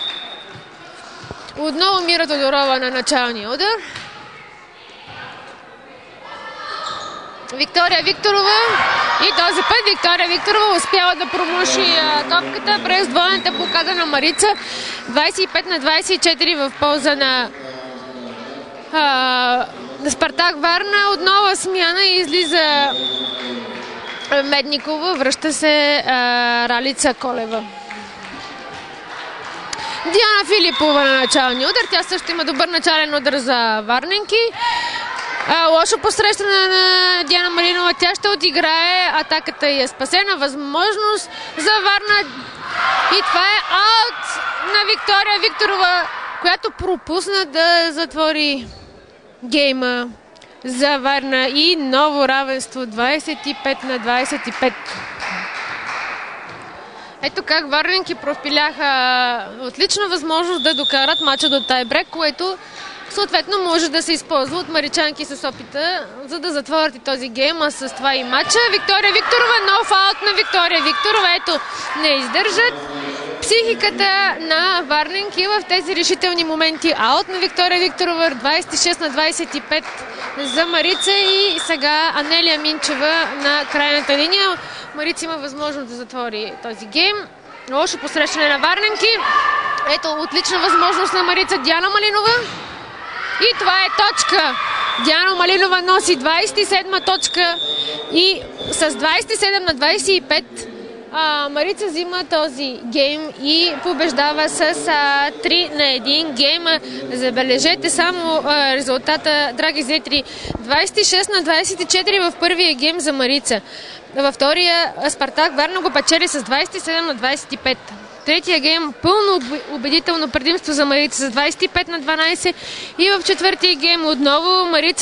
Отново Мира Тодорова на началния удар. Виктория Викторова. И този път Виктория Викторова успява да промуши топката през двойната блокада на Марица. 25-24 в полза на Спартак Варна. Отново смяна и излиза Медникова, връща се Ралица Колева. Диана Филипова на началния удар. Тя също има добър начален удар за варненки. Лошо посрещане на Диана Малинова. Тя ще отиграе. Атаката е спасена. Възможност за Варна. И това е аут на Виктория Викторова, която пропусна да затвори гейма за Варна и ново равенство 25-25. Ето как варненки пропиляха отлична възможност да докарат мача до тайбрек, което съответно може да се използва от маричанки с опита, за да затворят и този гейм, а с това и матча. Виктория Викторова, нов аут на Виктория Викторова. Ето, не издържат психиката на варненки в тези решителни моменти. Аут на Виктория Викторова, 26-25 за Марица и сега Анелия Минчева на крайната линия. Марица има възможност да затвори този гейм. Лошо посрещане на варненки. Ето, отлична възможност на Марица. Диана Малинова. И това е точка. Диана Малинова носи 27-ма точка и с 27-25 Марица взима този гейм и побеждава с 3-1 гейма. Забележете само резултата, драги зрители. 26-24 в първия гейм за Марица. Във втория Спартак Варна го печели с 27-25. Третия гейм пълно убедително предимство за Марица с 25-12 и в четвъртия гейм отново Марица